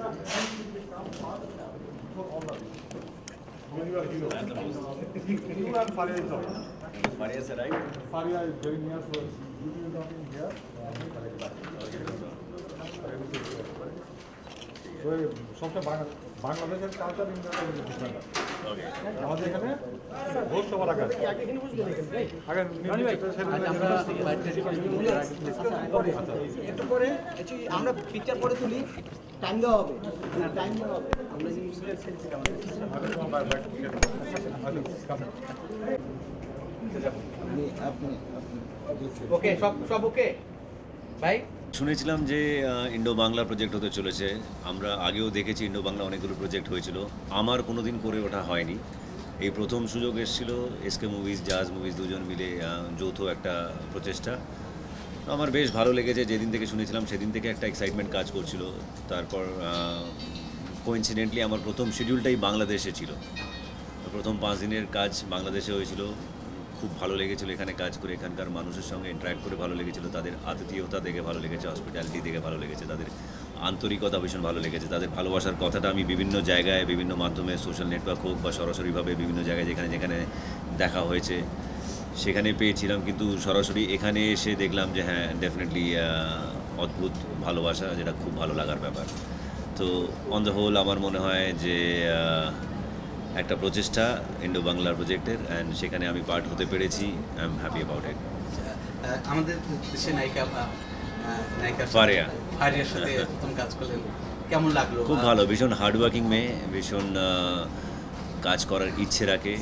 You and Faria is over. Faria is right. Faria is very near to us. You will not in here. So, something Bangladesh culture in the different. Okay. আমাদের এখানে host হওয়ার আগে আগে একটু পরে আমরা picture পরে তুলি টাইম দেওয়া হবে টাইম দেওয়া হবে আমরা ওকে সব ওকে ভাই শুনেছিলাম যে ইন্ডো বাংলা প্রজেক্ট হতে চলেছে। আমরা আগেও দেখেছি ইন্ডো বাংলা অনেকগুলো প্রজেক্ট হয়েছিল, আমার কোনোদিন করে ওঠা হয়নি। এই প্রথম সুযোগ এসেছিল এসকে মুভিজ জাজ মুভিজ দুজন মিলে যৌথ একটা প্রচেষ্টা। আমার বেশ ভালো লেগেছে, যেদিন থেকে শুনেছিলাম সেদিন থেকে একটা এক্সাইটমেন্ট কাজ করছিল। তারপর কোইন্সিডেন্টলি আমার প্রথম শিডিউলটাই বাংলাদেশে ছিল, প্রথম 5 দিনের কাজ বাংলাদেশে হয়েছিল। খুব ভালো লেগেছিল এখানে কাজ করে, এখানকার মানুষের সঙ্গে ইন্টারাক্ট করে ভালো লেগেছিল, তাদের আতিথেয়তা দেখে ভালো লেগেছে, হসপিটালিটি দেখে ভালো লেগেছে, তাদের আন্তরিকতা ভীষণ ভালো লেগেছে। তাদের ভালোবাসার কথাটা আমি বিভিন্ন জায়গায় বিভিন্ন মাধ্যমে সোশ্যাল নেটওয়ার্ক হোক বা সরাসরিভাবে বিভিন্ন জায়গায় যেখানে যেখানে দেখা হয়েছে সেখানে পেয়েছিলাম, কিন্তু সরাসরি এখানে এসে দেখলাম যে হ্যাঁ ডেফিনেটলি অদ্ভুত ভালোবাসা, যেটা খুব ভালো লাগার ব্যাপার। তো অন দ্য হোল আমার মনে হয় যে একটা প্রচেষ্টা ইন্ডো বাংলার প্রজেক্টের, অ্যান্ড সেখানে আমি পার্ট হতে পেরেছি। I am happy about it. আমাদের দেশে নায়িকা ফারিয়ার সাথে প্রথম কাজ করলেন, কেমন লাগলো? খুব ভালো, ভীষণ হার্ডওয়ার্কিং মেয়ে, ভীষণ কাজ করার ইচ্ছে রাখে,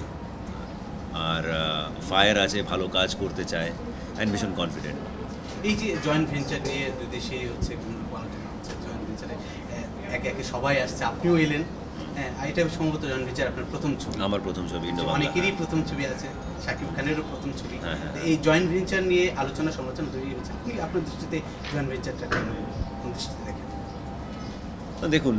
আর ফায়ার আছে, ভালো কাজ করতে চায়, অ্যান্ড ভীষণ কনফিডেন্ট। এই যে জয়েন্ট ভেঞ্চার নিয়ে দুই দেশেই হচ্ছে আলোচনা হচ্ছে, জয়েন্ট ভেঞ্চারে একে একে সবাই আসছে, আপনিও এলেন। হ্যাঁ, এটা সম্ভবত জয়েন্ট ভেঞ্চার আপনার প্রথম ছবি। আমার প্রথম ছবি ইন্ডো বাংলা। অনেকেরই প্রথম ছবি আছে, শাকিব খানেরও প্রথম ছবি। হ্যাঁ। এই জয়েন্ট ভেঞ্চার নিয়ে আলোচনা সমালোচনা তৈরি হচ্ছে, আপনি আপনার দৃষ্টিতে জয়েন্ট ভেঞ্চারটা কোন দৃষ্টিতে দেখেন? দেখুন,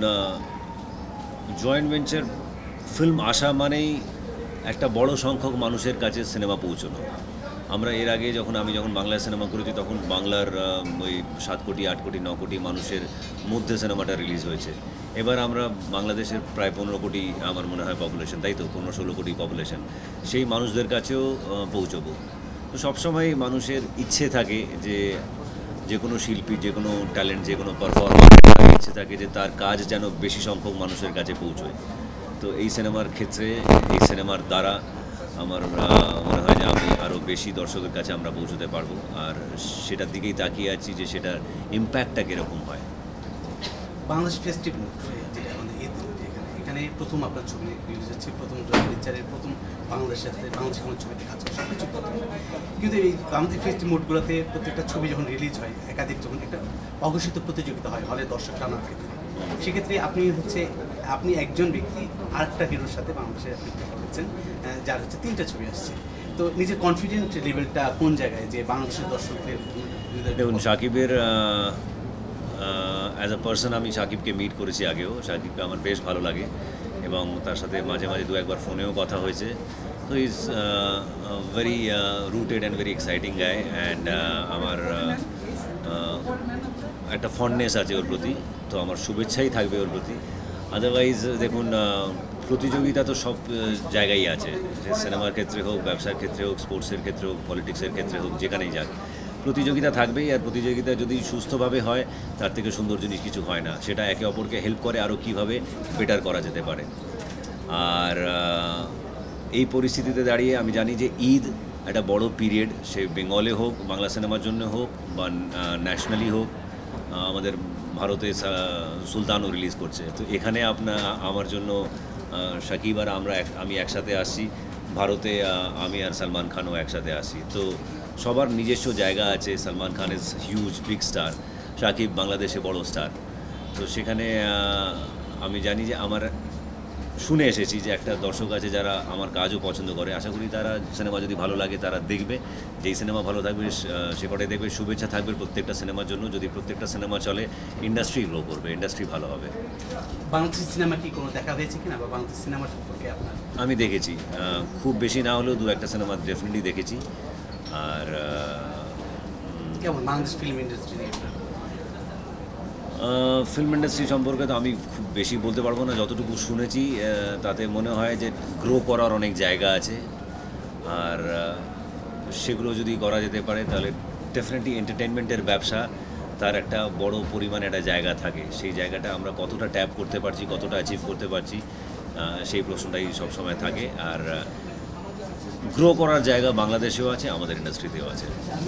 জয়েন্ট ভেঞ্চার ফিল্ম আসা মানেই একটা বড় সংখ্যক মানুষের কাছে সিনেমা পৌঁছানো। আমরা এর আগে আমি যখন বাংলায় সিনেমা করেছি তখন বাংলার ওই 7 কোটি 8 কোটি 9 কোটি মানুষের মধ্যে সিনেমাটা রিলিজ হয়েছে। এবার আমরা বাংলাদেশের প্রায় 15 কোটি আমার মনে হয় পপুলেশন, তাই তো 15-16 কোটি পপুলেশন, সেই মানুষদের কাছেও পৌঁছবো। তো সবসময় মানুষের ইচ্ছে থাকে যে কোনো শিল্পী, যে কোনো ট্যালেন্ট, যে কোনো পারফরমেন্স ইচ্ছে থাকে যে তার কাজ যেন বেশি সংখ্যক মানুষের কাছে পৌঁছয়। তো এই সিনেমার ক্ষেত্রে, এই সিনেমার দ্বারা আমার মনে হয় যে আমি আরও বেশি দর্শকের কাছে আমরা পৌঁছতে পারবো, আর সেটার দিকেই তাকিয়ে আছি যে সেটার ইম্প্যাক্টটা কীরকম হয়। বাংলাদেশ ফেস্টিভ্যাল যেটা আমাদের এখানে প্রথম আপনার ছবি রিলিজ হচ্ছে, প্রথম জয়েন্ট ভেঞ্চারের প্রথম বাংলাদেশের কোনো ছবিতে কাজ করে, সব কিছু প্রথম। কিন্তু এই আমাদের ফেস্টিভ মোডগুলোতে প্রত্যেকটা ছবি যখন রিলিজ হয়, একাধিক যখন একটা অঘোষিত প্রতিযোগিতা হয় হলে দর্শক টানার ক্ষেত্রে, সেক্ষেত্রে আপনি একজন ব্যক্তি আরেকটা হিরোর সাথে বাংলাদেশে আপনি করছেন, যার হচ্ছে 3টা ছবি আসছে। তো নিজের কনফিডেন্ট লেভেলটা কোন জায়গায় যে বাংলাদেশের দর্শকদের? দেখুন, শাকিবের অ্যাজ আ পার্সন আমি শাকিবকে মিট করেছি আগেও, শাকিবকে আমার বেশ ভালো লাগে এবং তার সাথে মাঝে মাঝে 2-1 বার ফোনেও কথা হয়েছে। তো is very rooted and very exciting guy, and আমার একটা ফন্ডনেস আছে ওর প্রতি, তো আমার শুভেচ্ছাই থাকবে ওর প্রতি। আদারওয়াইজ দেখুন, প্রতিযোগিতা তো সব জায়গায় আছে, সিনেমার ক্ষেত্রে হোক, ব্যবসার ক্ষেত্রে হোক, স্পোর্টসের ক্ষেত্রে হোক, পলিটিক্সের ক্ষেত্রে হোক, যেখানেই যাক প্রতিযোগিতা থাকবেই। আর প্রতিযোগিতা যদি সুস্থভাবে হয় তার থেকে সুন্দর জিনিস কিছু হয় না, সেটা একে অপরকে হেল্প করে আরও কীভাবে বেটার করা যেতে পারে। আর এই পরিস্থিতিতে দাঁড়িয়ে আমি জানি যে ঈদ একটা বড় পিরিয়ড, সে বেঙ্গলে হোক, বাংলা সিনেমার জন্য হোক, বা ন্যাশনালি হোক। আমাদের ভারতে সুলতানও রিলিজ করছে, তো এখানে আমার জন্য শাকিব আর আমি একসাথে আসছি, ভারতে আমি আর সলমান খানও একসাথে আসি। তো সবার নিজস্ব জায়গা আছে। Salman Khan is huge big star, Shakib বাংলাদেশে বড় স্টার। তো সেখানে আমি জানি যে শুনে এসেছি যে একটা দর্শক আছে যারা আমার কাজও পছন্দ করে। আশা করি তারা সিনেমা যদি ভালো লাগে তারা দেখবে, যেই সিনেমা ভালো থাকবে সে কটাই দেখবে। শুভেচ্ছা থাকবে প্রত্যেকটা সিনেমার জন্য। যদি প্রত্যেকটা সিনেমা চলে, ইন্ডাস্ট্রি গ্রো করবে, ইন্ডাস্ট্রি ভালো হবে। বাংলাদেশি সিনেমা কি কোনো দেখা হয়েছে কিনা, বা বাংলাদেশি সিনেমা সম্পর্কে আপনার? আমি দেখেছি, খুব বেশি না হলেও 2-1টা সিনেমা ডেফিনেটলি দেখেছি। আর কেমন বাংলাদেশ ফিল্ম ইন্ডাস্ট্রি নিয়ে ফিল্ম ইন্ডাস্ট্রি সম্পর্কে তো আমি খুব বেশি বলতে পারবো না, যতটুকু শুনেছি তাতে মনে হয় যে গ্রো করার অনেক জায়গা আছে, আর সেগুলো যদি করা যেতে পারে তাহলে ডেফিনেটলি এন্টারটেনমেন্টের ব্যবসা তার একটা বড় পরিমাণে একটা জায়গা থাকে। সেই জায়গাটা আমরা কতটা ট্যাপ করতে পারছি, কতটা অ্যাচিভ করতে পারছি, সেই প্রশ্নটাই সবসময় থাকে। আর গ্রো করার জায়গা বাংলাদেশেও আছে, আমাদের ইন্ডাস্ট্রিতেও আছে।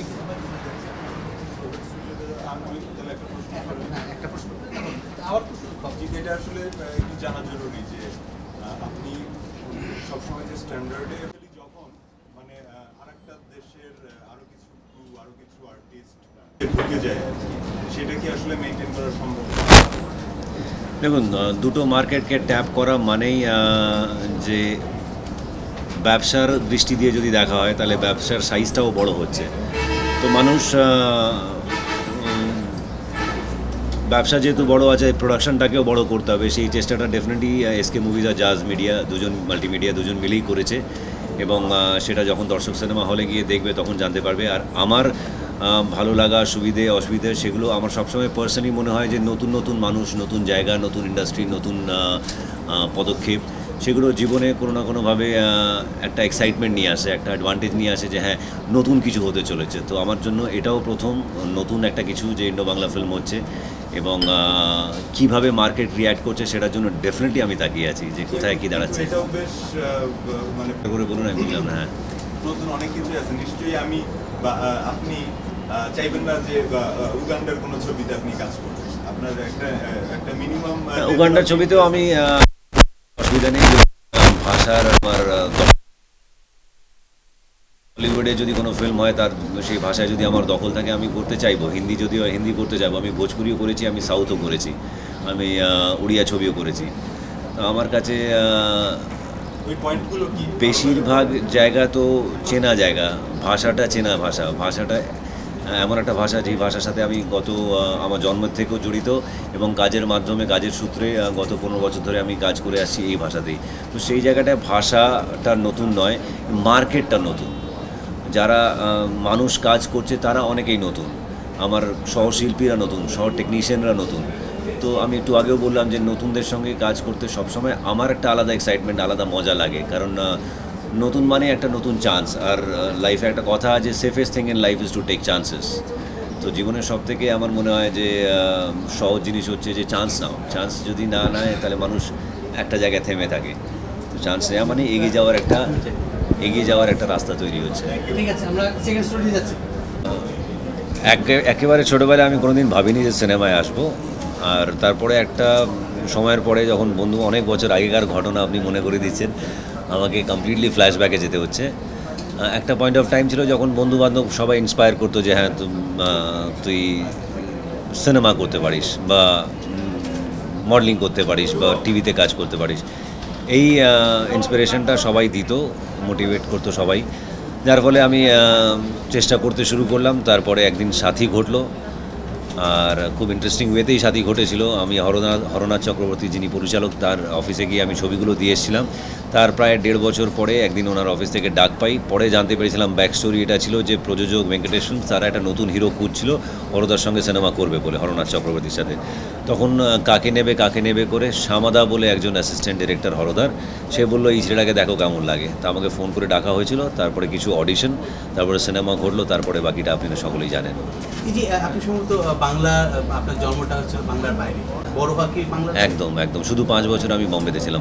এটা আসলে একটু জানা জরুরি যে আপনি সবসময় যে স্ট্যান্ডার্ডে যখন মানে আরেকটা দেশের আরো কিছু ক্রু আরো কিছু আর্টিস্ট ঢুকে যায় সেটা কি আসলে মেনটেন করা সম্ভব? দেখুন, দুটো মার্কেটকে ট্যাপ করা মানেই যে ব্যবসার দৃষ্টি দিয়ে যদি দেখা হয় তাহলে ব্যবসার সাইজটাও বড় হচ্ছে। তো মানুষ ব্যবসা যেহেতু বড় আছে, প্রোডাকশনটাকেও বড় করতে হবে, সেই চেষ্টাটা ডেফিনেটলি এসকে মুভিজ আর জাজ মিডিয়া দুজন, মাল্টিমিডিয়া দুজন মিলেই করেছে। এবং সেটা যখন দর্শক সিনেমা হলে গিয়ে দেখবে তখন জানতে পারবে। আর আমার ভালো লাগা, সুবিধে অসুবিধে সেগুলো আমার সবসময় পার্সোনালি মনে হয় যে নতুন নতুন মানুষ, নতুন জায়গা, নতুন ইন্ডাস্ট্রি, নতুন পদক্ষেপ, সেগুলো জীবনে কোনো না কোনোভাবে একটা এক্সাইটমেন্ট নিয়ে আসে, একটা অ্যাডভান্টেজ নিয়ে আসে যে হ্যাঁ নতুন কিছু হতে চলেছে। তো আমার জন্য এটাও প্রথম নতুন একটা কিছু যে ইন্ডো বাংলা ফিল্ম হচ্ছে, এবং কিভাবে মার্কেট রিয়্যাক্ট করছে সেটার জন্য ডেফিনেটলি আমি তাকিয়ে আছি যে কোথায় কী দাঁড়াচ্ছে। এটাও বেশ মানে করে বলুন, আমি বুঝলাম না। হ্যাঁ, নতুন অনেক কিছু আছে নিশ্চয়ই। আমি বা আপনি চাইবেন না যে উগান্ডার কোনো ছবিতে আপনি কাজ করবেন, আপনার একটা মিনিমাম উগান্ডার ছবিতেও আমি অসুবিধা নেই, ভাষার আমার বলিউডে যদি কোনো ফিল্ম হয় তার সেই ভাষায় যদি আমার দখল থাকে আমি করতে চাইবো। হিন্দি যদিও হিন্দি করতে চাইবো, আমি ভোজপুরিও করেছি, আমি সাউথও করেছি, আমি উড়িয়া ছবিও করেছি। তো আমার কাছে বেশিরভাগ জায়গা তো চেনা জায়গা, ভাষাটা চেনা ভাষা, ভাষাটা এমন একটা ভাষা যেই ভাষার সাথে আমি আমার জন্মের থেকেও জড়িত, এবং কাজের মাধ্যমে, কাজের সূত্রে গত 15 বছর ধরে আমি কাজ করে আসছি এই ভাষাতেই। তো সেই জায়গাটায় ভাষাটা নতুন নয়, মার্কেটটা নতুন, যারা মানুষ কাজ করছে তারা অনেকেই নতুন, আমার সহশিল্পীরা নতুন, সহ টেকনিশিয়ানরা নতুন। তো আমি একটু আগেও বললাম যে নতুনদের সঙ্গে কাজ করতে সবসময় আমার একটা আলাদা এক্সাইটমেন্ট, আলাদা মজা লাগে, কারণ নতুন মানে একটা নতুন চান্স। আর লাইফে একটা কথা আছে, safest thing in life is to take chances. তো জীবনের সব থেকে আমার মনে হয় যে সহজ জিনিস হচ্ছে যে চান্স নাও। চান্স যদি না নেয় তাহলে মানুষ একটা জায়গায় থেমে থাকে। তো চান্স নেওয়া মানে এগিয়ে যাওয়ার একটা রাস্তা তৈরি হচ্ছে। ঠিক আছে, আমরা সেকেন্ড স্টোরি যাচ্ছি। একেবারে ছোটোবেলায় আমি কোনোদিন ভাবিনি যে সিনেমায় আসবো। আর তারপরে একটা সময়ের পরে যখন বন্ধু, অনেক বছর আগেকার ঘটনা আপনি মনে করে দিচ্ছেন, আমাকে কমপ্লিটলি ফ্ল্যাশব্যাকে যেতে হচ্ছে। একটা পয়েন্ট অফ টাইম ছিল যখন বন্ধুবান্ধব সবাই ইন্সপায়ার করতো যে হ্যাঁ তুই সিনেমা করতে পারিস, বা মডেলিং করতে পারিস, বা টিভিতে কাজ করতে পারিস। এই ইন্সপিরেশনটা সবাই দিত, মোটিভেট করতো সবাই, যার ফলে আমি চেষ্টা করতে শুরু করলাম। তারপরে একদিন সাথী ঘটলো, আর খুব ইন্টারেস্টিং ওয়েতেই সাথী ঘটেছিল। আমি হরনাথ চক্রবর্তী যিনি পরিচালক, তার অফিসে গিয়ে আমি ছবিগুলো দিয়ে এসেছিলাম। তার প্রায় 1.5 বছর পরে একদিন ওনার অফিস থেকে ডাক পাই। পরে জানতে পেরেছিলাম ব্যাক স্টোরি এটা ছিল যে প্রযোজক ভেঙ্কটেশ ফিল্মস তারা একটা নতুন হিরো খুঁজছিল হরদার সঙ্গে সিনেমা করবে বলে, হরনাথ চক্রবর্তীর সাথে। তখন কাকে নেবে করে শ্যামাদা বলে একজন অ্যাসিস্ট্যান্ট ডিরেক্টর হরদার, সে বললো এই ছেলেটাকে দেখো কেমন লাগে। তা আমাকে ফোন করে ডাকা হয়েছিল, তারপরে কিছু অডিশন, তারপরে সিনেমা ঘটলো, তারপরে বাকিটা আপনি সকলেই জানেন। এই যে আপনি সম্ভবত বাংলা, আপনার জন্মটা হচ্ছে বাংলার বাইরে, বড় বাকি বাংলা। একদম শুধু 5 বছর আমি বোম্বেতে ছিলাম।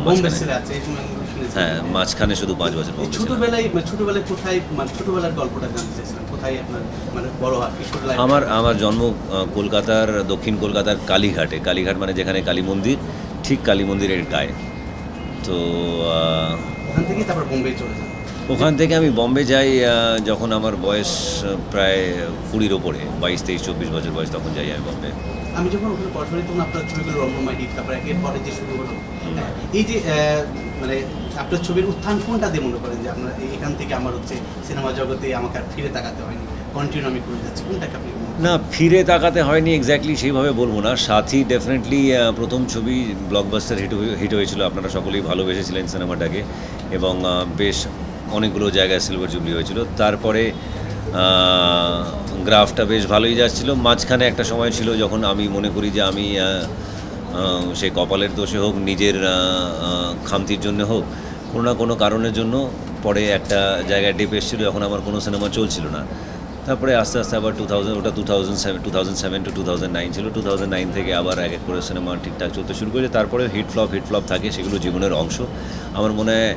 হ্যাঁ, মাঝখানে শুধু 5 বছর বোম্বে ছিলাম। ছোটবেলায় কোথায়, মানে ছোটবেলার গল্পটা জানতে চাইছিলাম, কোথায় আপনার মানে বড় হওয়া কিশোর লাইফ? আমার জন্ম কলকাতার, দক্ষিণ কলকাতার কালীঘাটে। কালীঘাট মানে যেখানে কালী মন্দির, ঠিক কালী মন্দিরের গায়ে। তো ওখান থেকেই তারপর বোম্বে চলে যান? ওখান থেকে আমি বম্বে যাই যখন আমার বয়স প্রায় 20-র ওপরে, 22, 23, 24 বছর বয়স, তখন যাই আমি বম্বে। আমি যখন ওখানে পড়াশোনা, তখন আপনার ছবিগুলো রমরমাই হিট, তারপরে একের পরে যে শুরু হলো, এই যে মানে আপনার ছবির উত্থান কোনটা দিয়ে মনে করেন যে আপনার এখান থেকে আমার হচ্ছে সিনেমা জগতে আমাকে আর ফিরে তাকাতে হয়নি, কন্টিনিউ আমি করে যাচ্ছি, কোনটাকে আপনি? না, ফিরে তাকাতে হয়নি এক্স্যাক্টলি সেইভাবে বলবো না। সাথী ডেফিনেটলি প্রথম ছবি, ব্লকবাস্টার হিট হয়েছিল, আপনারা সকলেই ভালোবেসেছিলেন সিনেমাটাকে, এবং বেশ অনেকগুলো জায়গায় সিলভার জুবলি হয়েছিল। তারপরে গ্রাফটা বেশ ভালোই যাচ্ছিল। মাঝখানে একটা সময় ছিল যখন আমি মনে করি যে আমি সেই কপালের দোষে হোক, নিজের খামতির জন্য হোক, কোনো না কোনো কারণের জন্য পরে একটা জায়গায় ডিপ এসেছিলো, যখন আমার কোনো সিনেমা চলছিল না। তারপরে আস্তে আস্তে আবার 2007 টু 2009 ছিল। 2009 থেকে আবার এক এক করে সিনেমা ঠিকঠাক চলতে শুরু করেছে। তারপরে হিট ফ্লপ থাকে, সেগুলো জীবনের অংশ। আমার মনে হয়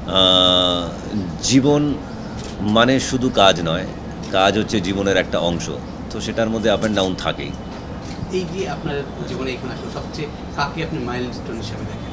জীবন মানে শুধু কাজ নয়, কাজ হচ্ছে জীবনের একটা অংশ, তো সেটার মধ্যে আপ অ্যান্ড ডাউন থাকেই। এই যে আপনার জীবনে এখানে আসলে সবচেয়ে কাকে আপনি মাইলস্টোন হিসেবে দেখেন?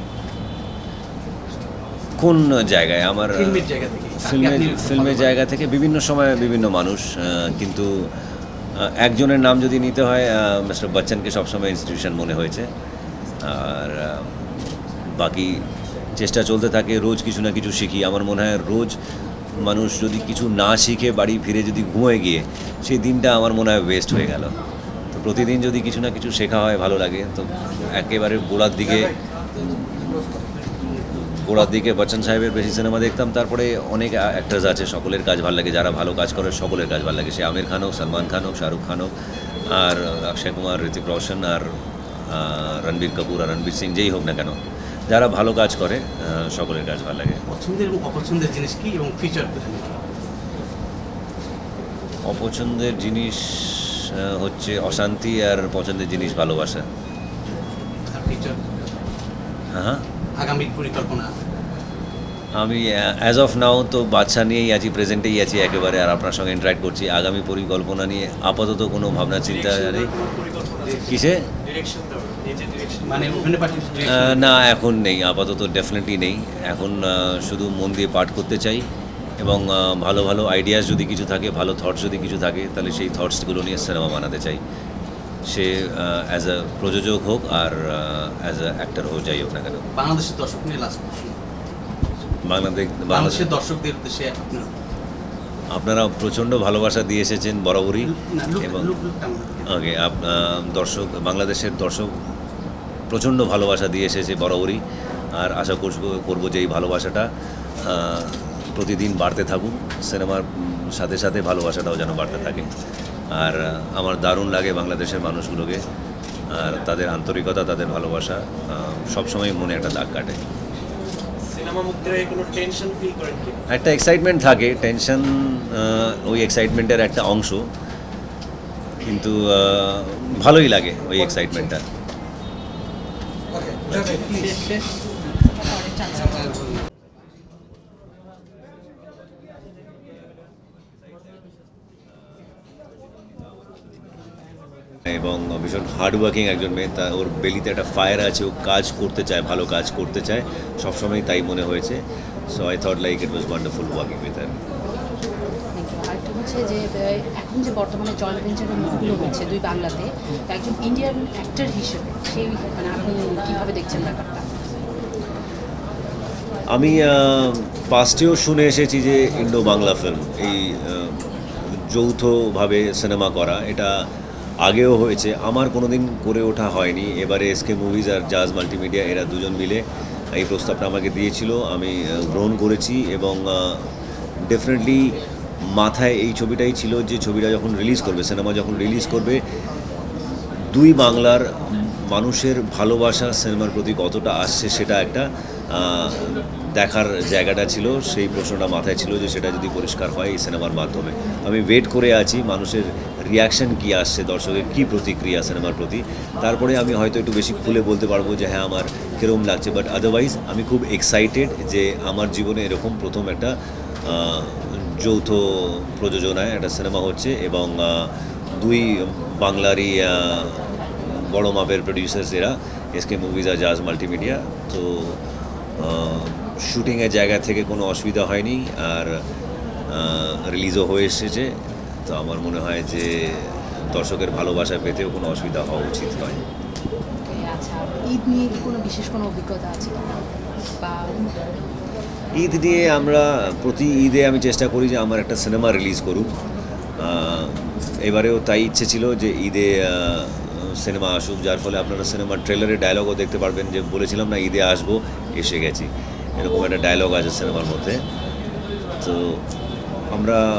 কোন জায়গায়? আমার ফিল্মের জায়গা থেকে? ফিল্মের জায়গা থেকে বিভিন্ন সময় বিভিন্ন মানুষ, কিন্তু একজনের নাম যদি নিতে হয়, মিস্টার বচ্চনকে সবসময় ইনস্টিটিউশন মনে হয়েছে। আর বাকি চেষ্টা চলতে থাকে, রোজ কিছু না কিছু শিখি। আমার মনে হয় রোজ মানুষ যদি কিছু না শিখে বাড়ি ফিরে যদি ঘুমিয়ে গিয়ে, সেই দিনটা আমার মনে হয় ওয়েস্ট হয়ে গেল। তো প্রতিদিন যদি কিছু না কিছু শেখা হয়, ভালো লাগে। তো একেবারে গোড়ার দিকে বচ্চন সাহেবের বেশি সিনেমা দেখতাম। তারপরে অনেক অ্যাক্টার্স আছে, সকলের কাজ ভালো লাগে, যারা ভালো কাজ করে সকলের কাজ ভালো লাগে। সে আমির খান হোক, সলমান খান হোক, শাহরুখ খান হোক, আর অক্ষয় কুমার, ঋতিক রোশন, আর রণবীর কাপুর আর রণবীর সিং, যেই হোক না কেন, যারা ভালো কাজ করে সকলের কাজ ভালো লাগে। পছন্দের এবং অপছন্দের জিনিস কি এবং ফিচার? অপছন্দের জিনিস হচ্ছে অশান্তি, আর পছন্দের জিনিস ভালোবাসা। আর ফিচার? হ্যাঁ, আগামী পরিকল্পনা? আমি অ্যাজ অফ নাও তো বাদশা নিয়েই আছি, প্রেজেন্টেই আছি একেবারে, আর আপনার সঙ্গে ইন্টারাক্ট করছি। আগামী পরিকল্পনা নিয়ে আপাতত কোনো ভাবনা চিন্তা নেই। কিসে? মানে না, এখন নেই, আপাতত ডেফিনেটলি নেই। এখন শুধু মন দিয়ে পাঠ করতে চাই, এবং ভালো ভালো আইডিয়াস যদি কিছু থাকে, ভালো থটস যদি কিছু থাকে, তাহলে সেই থটসগুলো নিয়ে সিনেমা বানাতে চাই। সে অ্যাজ আ প্রযোজক হোক আর অ্যাজ আ অ্যাক্টর হোক, যাই হোক না কেন। বাংলাদেশের দর্শক নিয়ে লাস্ট প্রশ্ন। বাংলাদেশের দর্শকদের উদ্দেশ্যে আপনারা প্রচণ্ড ভালোবাসা দিয়ে এসেছেন বরাবরই, এবং ওকে, বাংলাদেশের দর্শক প্রচণ্ড ভালোবাসা দিয়ে এসেছে বরাবরই। আর আশা করবো যে এই ভালোবাসাটা প্রতিদিন বাড়তে থাকুক, সিনেমার সাথে সাথে ভালোবাসাটাও যেন বাড়তে থাকে। আর আমার দারুণ লাগে বাংলাদেশের মানুষগুলোকে, আর তাদের আন্তরিকতা, তাদের ভালোবাসা সবসময় মনে একটা দাগ কাটে। একটা এক্সাইটমেন্ট থাকে, টেনশন ওই এক্সাইটমেন্টের একটা অংশ, কিন্তু ভালোই লাগে ওই এক্সাইটমেন্টটা। এবং ভীষণ হার্ডওয়ার্কিং একজন মেয়ে, তা ওর বেলিতে একটা ফায়ার আছে, ও কাজ করতে চায়, ভালো কাজ করতে চায়, সবসময় তাই মনে হয়েছে। So I thought like it was wonderful working with her. আরেকটা হচ্ছে যে এখন যে বর্তমানে জয়েন্ট ভেঞ্চারের মুভিগুলো হচ্ছে দুই বাংলাতে, একজন ইন্ডিয়ান অ্যাক্টর হিসেবে সেই মানে আপনি কীভাবে দেখছেন ব্যাপারটা? আমি পাস্টেও শুনে এসেছি যে ইন্ডো বাংলা ফিল্ম, এই যৌথভাবে সিনেমা করা, এটা আগেও হয়েছে। আমার কোনো দিন করে ওঠা হয়নি। এবারে এসকে মুভিজ আর জাজ মাল্টিমিডিয়া এরা দুজন মিলে এই প্রস্তাবটা আমাকে দিয়েছিল, আমি গ্রহণ করেছি। এবং ডেফিনেটলি মাথায় এই ছবিটাই ছিল যে ছবিটা যখন রিলিজ করবে, সিনেমা যখন রিলিজ করবে, দুই বাংলার মানুষের ভালোবাসা সিনেমার প্রতি কতটা আসছে সেটা একটা দেখার জায়গাটা ছিল। সেই প্রশ্নটা মাথায় ছিল যে সেটা যদি পরিষ্কার হয় এই সিনেমার মাধ্যমে। আমি ওয়েট করে আছি মানুষের রিয়াকশান কী আসছে, দর্শকের কী প্রতিক্রিয়া সিনেমার প্রতি, তারপরে আমি হয়তো একটু বেশি খুলে বলতে পারবো যে হ্যাঁ আমার কীরকম লাগছে। বাট আদারওয়াইজ আমি খুব এক্সাইটেড যে আমার জীবনে এরকম প্রথম একটা যৌথ প্রযোজনায় একটা সিনেমা হচ্ছে, এবং দুই বাংলারই বড় মাপের প্রডিউসার্স এরা, এসকে মুভিজ আর জাজ মাল্টিমিডিয়া। তো শুটিংয়ের জায়গা থেকে কোনো অসুবিধা হয়নি, আর রিলিজও হয়ে এসেছে। তো আমার মনে হয় যে দর্শকের ভালোবাসা পেতেও কোনো অসুবিধা হওয়া উচিত নয়। আচ্ছা, ঈদ নিয়ে কি কোনো বিশেষ কোনো অভিজ্ঞতা আছে বা? ঈদ নিয়ে আমরা প্রতি ঈদে আমি চেষ্টা করি যে আমার একটা সিনেমা রিলিজ করুক। এবারেও তাই ইচ্ছে ছিল যে ঈদে সিনেমা আসুক, যার ফলে আপনারা সিনেমার ট্রেলারে ডায়লগও দেখতে পারবেন যে বলেছিলাম না ঈদে আসবো, এসে গেছি, এরকম একটা ডায়লগ আছে সিনেমার মধ্যে। তো আমরা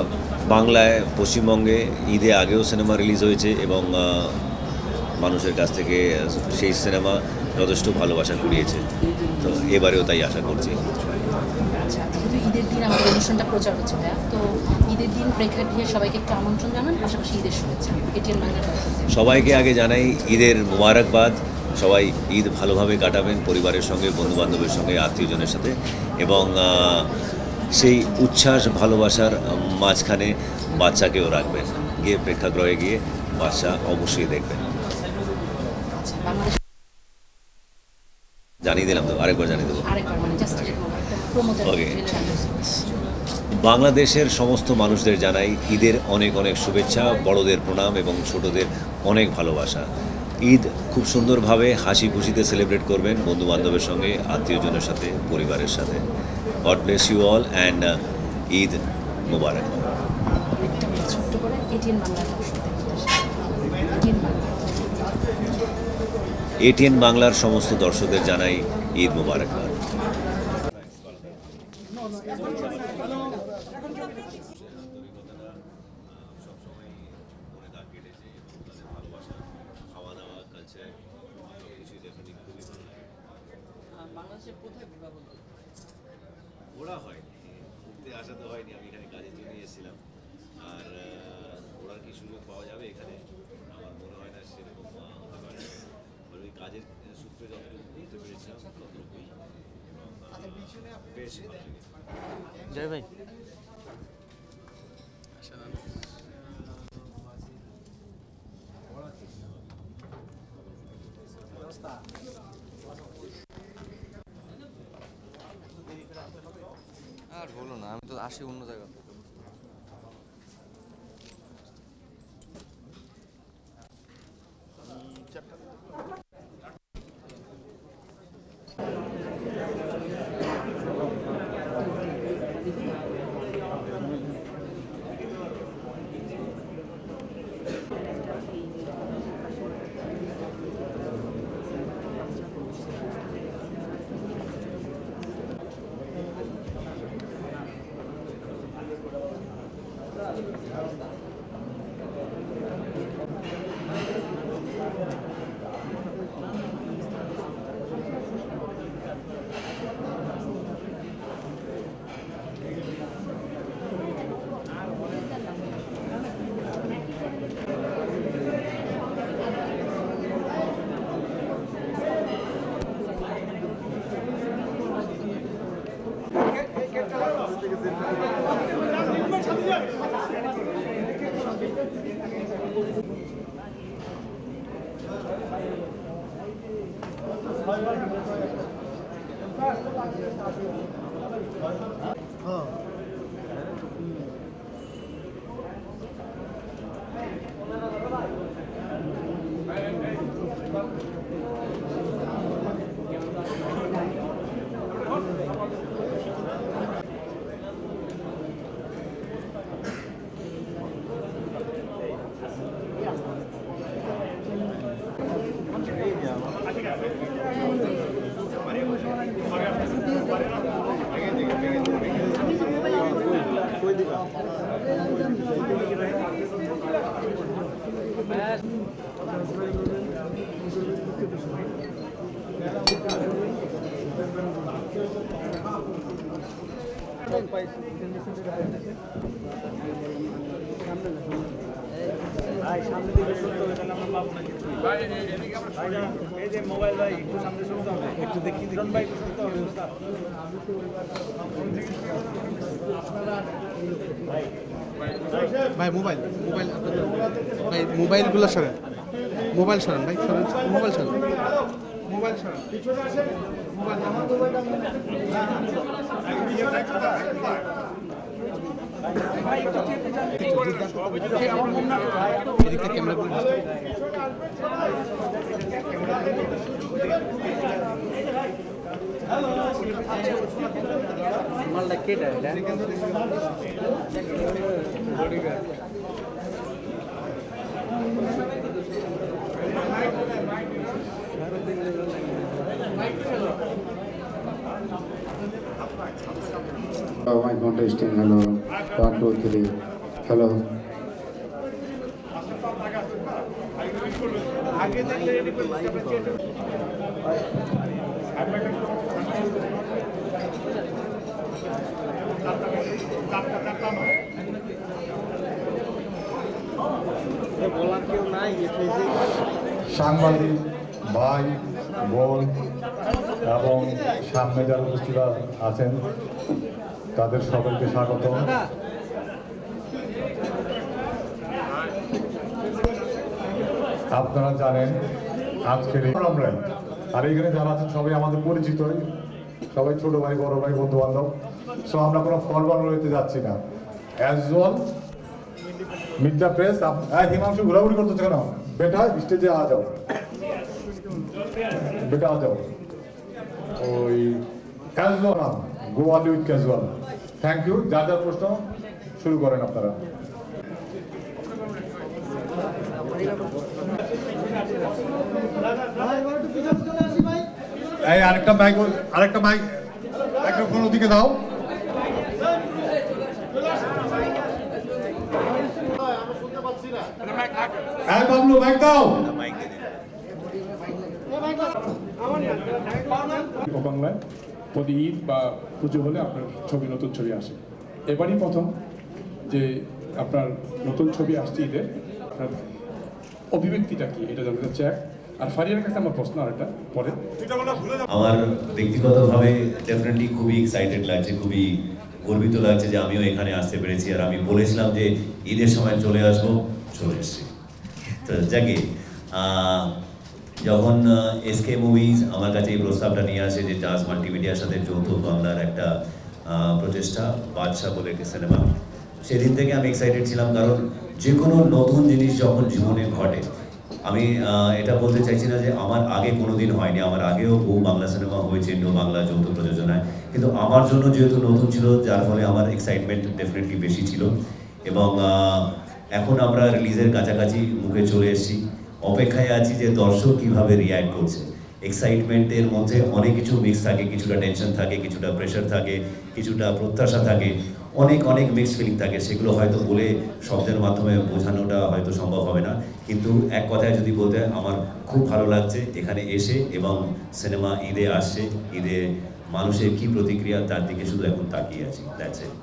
বাংলায় পশ্চিমবঙ্গে ঈদে আগেও সিনেমা রিলিজ হয়েছে এবং মানুষের কাছ থেকে সেই সিনেমা যথেষ্ট ভালোবাসা কুড়িয়েছে, তো এবারেও তাই আশা করছি। আচ্ছা, যেহেতু ঈদের দিন আমাদের অনুষ্ঠানটা প্রচার হচ্ছে ভাইয়া, তো ঈদের দিন প্রেক্ষাগৃহে সবাইকে একটু আমন্ত্রণ জানান, পাশাপাশি ঈদের শুভেচ্ছা এটিএন বাংলার দর্শকদের। সবাইকে আগে জানাই ঈদের মোবারকবাদ। সবাই ঈদ ভালোভাবে কাটাবেন পরিবারের সঙ্গে, বন্ধুবান্ধবের সঙ্গে, আত্মীয়জনের সাথে, এবং সেই উচ্ছ্বাস ভালোবাসার মাঝখানে বাচ্চাকেও রাখবেন। গিয়ে প্রেক্ষাগৃহে গিয়ে বাচ্চা অবশ্যই দেখবেন। আচ্ছা, বাংলাদেশ জানিয়ে দিলাম তো, আরেকবার জানিয়ে দেবো। আরেকবার মানে জাস্ট প্রমোটার ওকে। বাংলাদেশের সমস্ত মানুষদের জানাই ঈদের অনেক অনেক শুভেচ্ছা, বড়দের প্রণাম এবং ছোটদের অনেক ভালোবাসা। ঈদ খুব সুন্দরভাবে হাসি খুশিতে সেলিব্রেট করবেন বন্ধুবান্ধবের সঙ্গে, আত্মীয়জনের সাথে, পরিবারের সাথে। God bless you all and Eid Mubarak. ছোট্ট করে এটিএন বাংলার দর্শকদের এটিএন বাংলা এটিএন বাংলার সমস্ত দর্শকদের জানাই ঈদ মুবারকবাদ। ঘোরা হয়নি, ঘুরতে আসা তো হয়নি, আমি এখানে কাজের জন্য এসেছিলাম। আর ঘোরার কি সুযোগ পাওয়া যাবে এখানে, আমার মনে হয় না সেরকম হতে পারে। ওই কাজের সূত্রে যতটুকু ঘুরতে পেরেছিলাম ততটুকুই, বেশ ভালো লেগেছে। জয় ভাই। আর বলো না, আমি তো আসি অন্য জায়গা থেকে। ভাই মোবাইল মোবাইল ভাই মোবাইলগুলো সরেন, মোবাইল সরেন ভাই, সরেন মোবাইল সরেন, মোবাইল সরেন, মোবাইল মালটা কেটে My contesting, hello, 1, 2, 3. হ্যালো সাংবাদিক ভাই বোন এবং সামনে যারা উপস্থিত আছেন তাদের সবাইকে স্বাগত। আপনারা জানেন আজকের আমরা আর এখানে যারা আছেন সবাই আমাদের পরিচিতই, সবাই ছোট ভাই বড় ভাই বন্ধু বান্ধব। সো আমরা কোনো ফরওয়ার্ড হইতে যাচ্ছি না। As well media press Himanshu ঘোরাঘুরি করতেছে কেন? বেটা স্টেজে আ যাও, বেটা আ যাও। ওই ক্যাজুয়াল নাম go only with casual. Thank you. যার যার প্রশ্ন শুরু করেন আপনারা। এই আরেকটা মাইক মাইক্রোফোন ওদিকে দাও। হ্যাঁ বাবলু মাইক দাও। বাংলায় প্রতি ঈদ বা পুজো হলে আপনার ছবি নতুন ছবি আসে। এবারই প্রথম যে আপনার নতুন ছবি আসছে ঈদের, আপনার অভিব্যক্তিটা কি এটা জানতে চাচ্ছি। আর ফারিয়ার কাছে আমার প্রশ্ন আরেকটা পরে। আমার ব্যক্তিগতভাবে ডেফিনেটলি খুবই এক্সাইটেড লাগছে, খুবই গর্বিত লাগছে যে আমিও এখানে আসতে পেরেছি। আর আমি বলেছিলাম যে ঈদের সময় চলে আসবো, চলে এসেছি। তো যাকে যখন এসকে মুভিজ আমার কাছে এই প্রস্তাবটা নিয়ে আসে যে জাজ মাল্টিমিডিয়ার সাথে যৌথ বাংলার একটা প্রচেষ্টা বাদশা বলে একটা সিনেমা, সেদিন থেকে আমি এক্সাইটেড ছিলাম। কারণ যে কোনো নতুন জিনিস যখন জীবনে ঘটে, আমি এটা বলতে চাইছি না যে আমার আগে কোনো দিন হয়নি, আমার আগেও বহু বাংলা সিনেমা হয়েছে নিউ বাংলা যৌথ প্রযোজনায়, কিন্তু আমার জন্য যেহেতু নতুন ছিল যার ফলে আমার এক্সাইটমেন্ট ডেফিনেটলি বেশি ছিল। এবং এখন আমরা রিলিজের কাছাকাছি মুখে চলে এসেছি, অপেক্ষায় আছি যে দর্শক কীভাবে রিয়্যাক্ট করছে। এক্সাইটমেন্টের মধ্যে অনেক কিছু মিক্স থাকে, কিছুটা টেনশন থাকে, কিছুটা প্রেশার থাকে, কিছুটা প্রত্যাশা থাকে, অনেক মিক্সড ফিলিং থাকে। সেগুলো হয়তো বলে শব্দের মাধ্যমে বোঝানোটা হয়তো সম্ভব হবে না, কিন্তু এক কথায় যদি বলতে আমার খুব ভালো লাগছে এখানে এসে। এবং সিনেমা ঈদে আসছে, ঈদে মানুষের কী প্রতিক্রিয়া তার দিকে শুধু এখন তাকিয়ে আছি। That's it.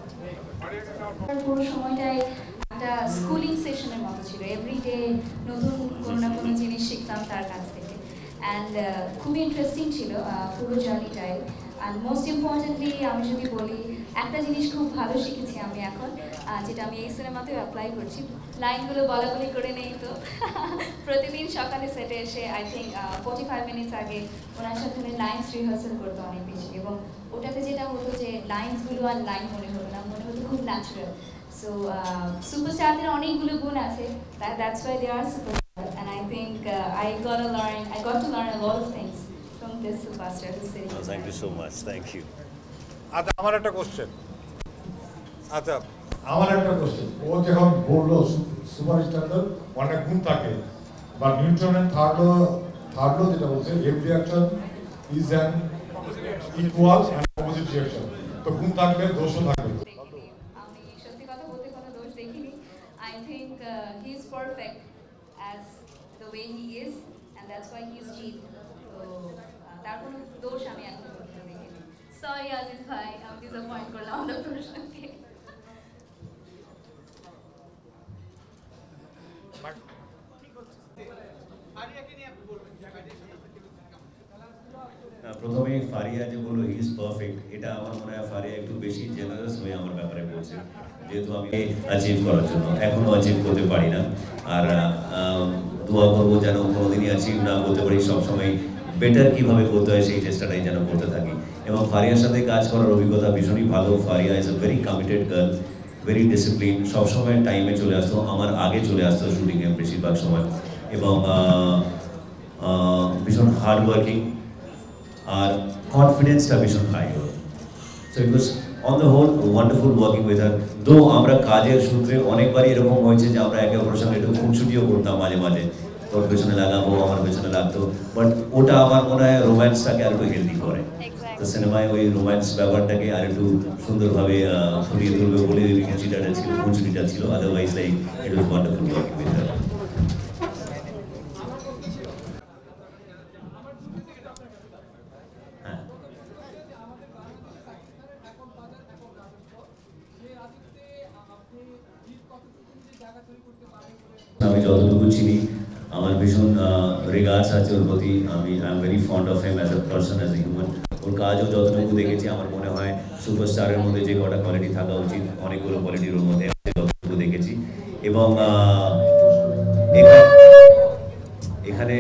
পুরো সময়টাই একটা স্কুলিং সেশনের মতো ছিল। এভরিডে নতুন কোনো না কোনো জিনিস শিখতাম তার কাছ থেকে। অ্যান্ড খুবই ইন্টারেস্টিং ছিল পুরো জার্নিটাই। অ্যান্ড মোস্ট ইম্পর্টেন্টলি আমি যদি বলি, একটা জিনিস খুব ভালো শিখেছি আমি এখন, যেটা আমি এই সিনেমাতেও অ্যাপ্লাই করছি। লাইনগুলো বলাবলি করে নেই তো প্রতিদিন সকালে সেটে এসে আই থিঙ্ক 45 মিনিটস আগে ওনার সাথে লাইন্স রিহার্সাল করতো অনেক বেশি। এবং ওটাতে যেটা হতো যে লাইন্সগুলো আর লাইন মনে হতো না, মনে হতো খুব ন্যাচারাল। সো সুপারস্টারদের অনেকগুলো গুণ আছে, that's why they are superstar. And I think I got to learn a lot of things from this superstar who's sitting here. Thank you so much. Thank you. আচ্ছা আমার একটা কোশ্চেন। ও যখন বললো সুপারস্টারদের অনেক গুণ থাকে, বা নিউটনের থার্ড ল যেটা বলছে every action is an equal and opposite reaction. তো গুণ থাকলে দোষও থাকবে। আমি সত্যি কথা বলতে কোনো দোষ দেখিনি। I think he is perfect as the way he is, and that's why he is Jeet. তো তার কোনো দোষ আমি এখন পর্যন্ত দেখিনি। সরি আজিজ ভাই, আমি ডিসঅ্যাপয়েন্ট করলাম আমাদের প্রশ্নকে। প্রথমে ফারিয়া যে বললো হি ইজ পারফেক্ট, এটা আমার মনে হয় ফারিয়া একটু বেশি জেনারেস হয়ে আমার ব্যাপারে বলছে, যেহেতু আমি অ্যাচিভ করার জন্য এখনও অ্যাচিভ করতে পারি না। আর দোয়া করবো যেন কোনোদিনই অ্যাচিভ না করতে পারি, সবসময় বেটার কীভাবে করতে হয় সেই চেষ্টাটাই যেন করতে থাকি। এবং ফারিয়ার সাথে কাজ করার অভিজ্ঞতা ভীষণই ভালো। Faria is a very committed girl, very discipline, সবসময় টাইমে চলে আসতো, আমার আগে চলে আসতো শুটিংয়ে বেশিরভাগ সময়। এবং ভীষণ হার্ড ওয়ার্কিং, আর কনফিডেন্সটা ভীষণ হাই ওর। So it was on the whole wonderful working with her. Though আমরা কাজের সূত্রে অনেকবারই এরকম হয়েছে যে আমরা একে অপরের সঙ্গে একটু খুনসুটিও করতাম মাঝে মাঝে, তোর পেছনে লাগাবো আমার পেছনে লাগতো, বাট ওটা আমার মনে হয় রোম্যান্সটাকে আর একটু হেলদি করে। তো সিনেমায় ওই রোম্যান্স ব্যাপারটাকে আর একটু সুন্দরভাবে ফুটিয়ে তুলবে বলে মুচুরিটা ছিল। Otherwise like it was wonderful working with her. আমি যতটুকু চিনি আমার ভীষণ রিগার্ডস আছে ওর প্রতি। I am very fond of him as a person, as a human. ওর কাজও যতটুকু দেখেছি আমার মনে হয় সুপারস্টারের মধ্যে যে কটা কোয়ালিটি থাকা উচিত অনেকগুলো কোয়ালিটির ওর মধ্যে যতটুকু দেখেছি। এবং এখানে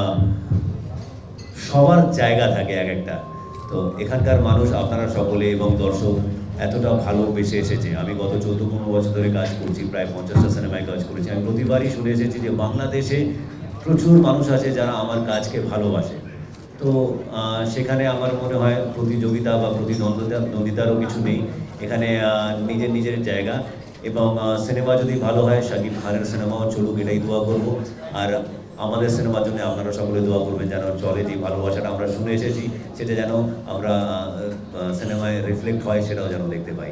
সবার জায়গা থাকে এক একটা। তো এখানকার মানুষ আপনারা সকলে এবং দর্শক এতটা ভালোবেসে এসেছে। আমি গত 14-15 বছর ধরে কাজ করছি, প্রায় 50টা সিনেমায় কাজ করেছি। আমি প্রতিবারই শুনে এসেছি যে বাংলাদেশে প্রচুর মানুষ আছে যারা আমার কাজকে ভালোবাসে। তো সেখানে আমার মনে হয় প্রতিযোগিতা বা প্রতিদ্বন্দ্বিতারও কিছু নেই। এখানে নিজের নিজের জায়গা। এবং সিনেমা যদি ভালো হয়, শাকিব খানের সিনেমাও চলুক, এটাই দোয়া করব। আর আমাদের সিনেমার জন্য আপনারা সকলে দোয়া করবেন যেন চলে। যে ভালোবাসাটা আমরা শুনে এসেছি সেটা যেন আমরা সিনেমায় রিফ্লেক্ট হয়, সেটাও যেন দেখতে পাই।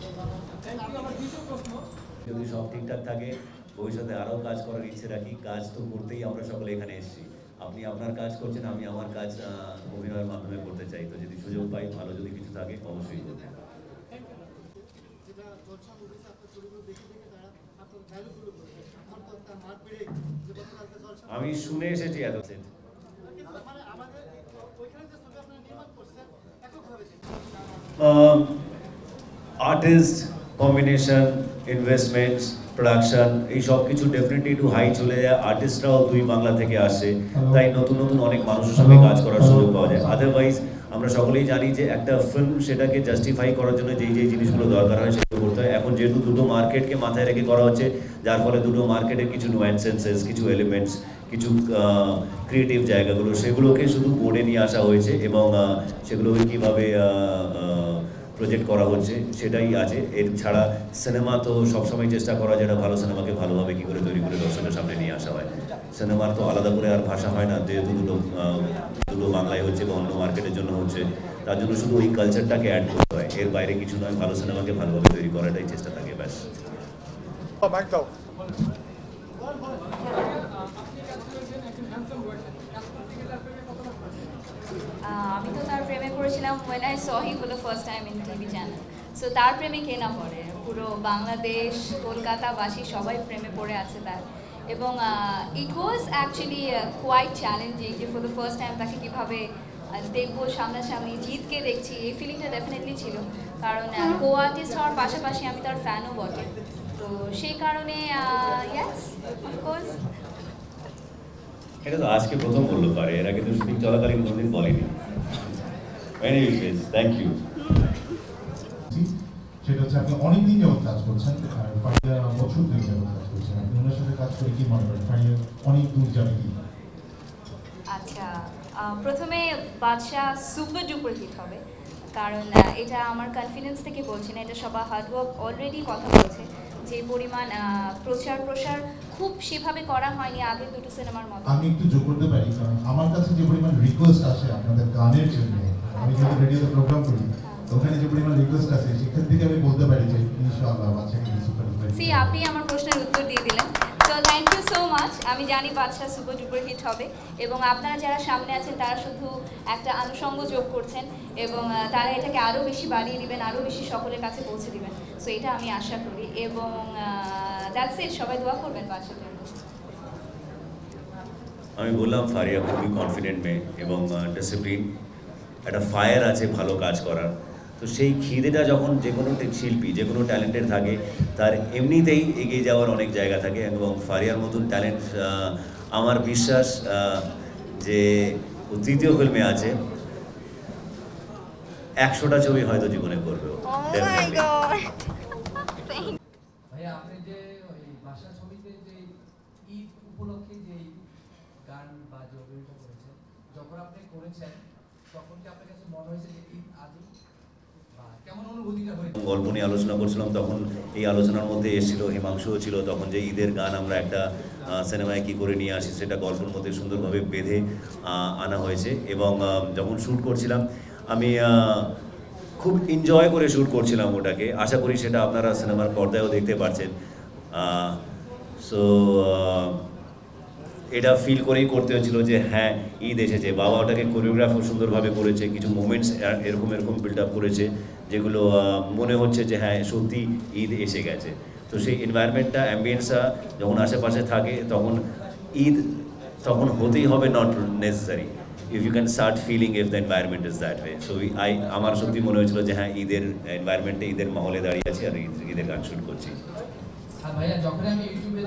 যদি সব ঠিকঠাক থাকে ভবিষ্যতে আরও কাজ করার ইচ্ছে রাখি। কাজ তো করতেই আমরা সকলে এখানে এসেছি। আপনি আপনার কাজ করছেন, আমি আমার কাজ অভিনয়ের মাধ্যমে করতে চাই। তো যদি সুযোগ পাই, ভালো যদি কিছু থাকে অবশ্যই করবেন। আমি শুনে এসেছি এত আর্টিস্ট কম্বিনেশন, ইনভেস্টমেন্টস, প্রোডাকশন, এই সব কিছু ডেফিনেটলি একটু হাই চলে যায়। আর্টিস্টরাও দুই বাংলা থেকে আসে, তাই নতুন নতুন অনেক মানুষের সঙ্গে কাজ করার সুযোগ পাওয়া যায়। আদারওয়াইজ আমরা সকলেই জানি যে একটা ফিল্ম সেটাকে জাস্টিফাই করার জন্য যেই যেই জিনিসগুলো দরকার হয় সেগুলো করতে হয়। এখন যেহেতু দুটো মার্কেটকে মাথায় রেখে করা হচ্ছে, যার ফলে দুটো মার্কেটের কিছু নুয়ান্সেন্সেস, কিছু এলিমেন্টস, কিছু ক্রিয়েটিভ জায়গাগুলো সেগুলোকে শুধু বোর্ডে নিয়ে আসা হয়েছে এবং সেগুলোকে কীভাবে প্রজেক্ট করা হচ্ছে সেটাই আছে। এর ছাড়া সিনেমা তো সবসময় চেষ্টা করা যেটা ভালো সিনেমাকে ভালোভাবে কী করে তৈরি করে দর্শকের সামনে নিয়ে আসা হয়। সিনেমার তো আলাদা করে আর ভাষা হয় না, যেহেতু দুটো বাংলায় হচ্ছে বা অন্য মার্কেটের জন্য হচ্ছে, তার জন্য শুধু ওই কালচারটাকে অ্যাড করতে হয়। এর বাইরে কিছু নয়, ভালো সিনেমাকে ভালোভাবে তৈরি করাটাই চেষ্টা থাকে, ব্যাস। আমি তো তার প্রেমে পড়েছিলাম when I saw him for the first time in TV channel. So তার প্রেমে কে না পড়ে, পুরো বাংলাদেশ কলকাতাবাসী সবাই প্রেমে পড়ে আছে তার। এবং it was actually quite challenging যে ফর দ্য ফার্স্ট টাইম তাকে কীভাবে দেখবো সামনাসামনি। জিতকে দেখছি, এই ফিলিংটা ডেফিনেটলি ছিল, কারণ কো আর্টিস্ট হওয়ার পাশাপাশি আমি তার ফ্যানও বটে। তো সেই কারণে ইয়েস অফকোর্স। এটা তো আজকে প্রথম বললো পারে, এর আগে তো শুটিং চলাকালীন কোনোদিন বলেনি। Thank you. সেটা হচ্ছে আপনি অনেকদিন যাবত কাজ করছেন, আর ফারিয়া বছর ধরে যাবত কাজ করছেন। আপনি ওনার সাথে কাজ করে কি মনে করেন, ফারিয়া অনেক দূর যাবে কি? আচ্ছা, প্রথমে বাদশা সুপার ডুপার হিট হবে, কারণ এটা আমার কনফিডেন্স থেকে বলছি না, এটা সবার হার্ডওয়ার্ক অলরেডি কথা বলছে। যে পরিমাণ প্রচার প্রসার খুব সেভাবে করা হয়নি আগের দুটো সিনেমার মতো। আমি একটু যোগ করতে পারি, কারণ আমার কাছে যে পরিমাণ রিকোয়েস্ট আসে আপনাদের গানের জন্য, আমি যেহেতু রেডিওতে প্রোগ্রাম করি, ওখানে যে পরিমাণ রিকোয়েস্ট আছে সেখান থেকে আমি বলতে পারি যে ইনশাআল্লাহ বাদশাকে সুপার ডুপার। সি, আপনি আমার প্রশ্নের উত্তর দিয়ে দিলেন। So thank you so much. আমি জানি বাদশা সুপার ডুপার হিট হবে, এবং আপনারা যারা সামনে আছেন তারা শুধু একটা আনুষঙ্গ যোগ করছেন, এবং তারা এটাকে আরও বেশি বাড়িয়ে দিবেন, আরও বেশি সকলের কাছে পৌঁছে দিবেন। সো এটা আমি আশা করি, এবং দ্যাটস ইট। সবাই দোয়া করবেন বাদশার জন্য। আমি বললাম ফারিয়া খুবই কনফিডেন্ট মেয়ে এবং ডিসিপ্লিন, একটা ফায়ার আছে ভালো কাজ করার। তো সেই খিদেটা যখন যে কোনো শিল্পী, যে কোনো ট্যালেন্টের থাকে, তার এমনিতেই এগিয়ে যাওয়ার অনেক জায়গা থাকে। এবং ফারিয়ার মতন ট্যালেন্ট আমার বিশ্বাস যে তৃতীয় ফিল্মে আছে, 100টা ছবি হয়তো জীবনে করবে। ভাইয়া, আপনি যে ওই বাদশা ছবিতে যে ঈদ উপলক্ষে যে গান বা যে অভিনয়টা করেছেন, যখন আপনি করেছেন তখন কি আপনার কাছে মনে হয়েছে যে ঈদ আজই, কেমন অনুভূতিটা হয়েছে? গল্প নিয়ে আলোচনা করছিলাম, তখন এই আলোচনার মধ্যে এসেছিল, হিমাংশুও ছিল তখন, যে ঈদের গান আমরা একটা সিনেমায় কী করে নিয়ে আসি সেটা গল্পের মধ্যে সুন্দরভাবে বেঁধে আনা হয়েছে। এবং যখন শ্যুট করছিলাম আমি খুব এনজয় করে শ্যুট করছিলাম ওটাকে। আশা করি সেটা আপনারা সিনেমার পর্দায়ও দেখতে পাচ্ছেন। সো এটা ফিল করেই করতে হচ্ছিল যে হ্যাঁ ঈদ এসেছে। বাবা ওটাকে কোরিওগ্রাফও সুন্দরভাবে করেছে, কিছু মোমেন্টস এরকম বিল্ড আপ করেছে যেগুলো মনে হচ্ছে যে হ্যাঁ সত্যি ঈদ এসে গেছে। তো সেই এনভায়রনমেন্টটা, অ্যাম্বিয়েন্সটা যখন আশেপাশে থাকে তখন ঈদ তখন হতেই হবে, not necessary. If you can start feeling if the environment is that way. So আমার সত্যি মনে হয়েছিল যে হ্যাঁ ঈদের এনভায়রনমেন্টে, ঈদের মহলে দাঁড়িয়ে আছি আর ঈদের গান শুট করছি। ভাইয়া যখন আমি ইউটিউবে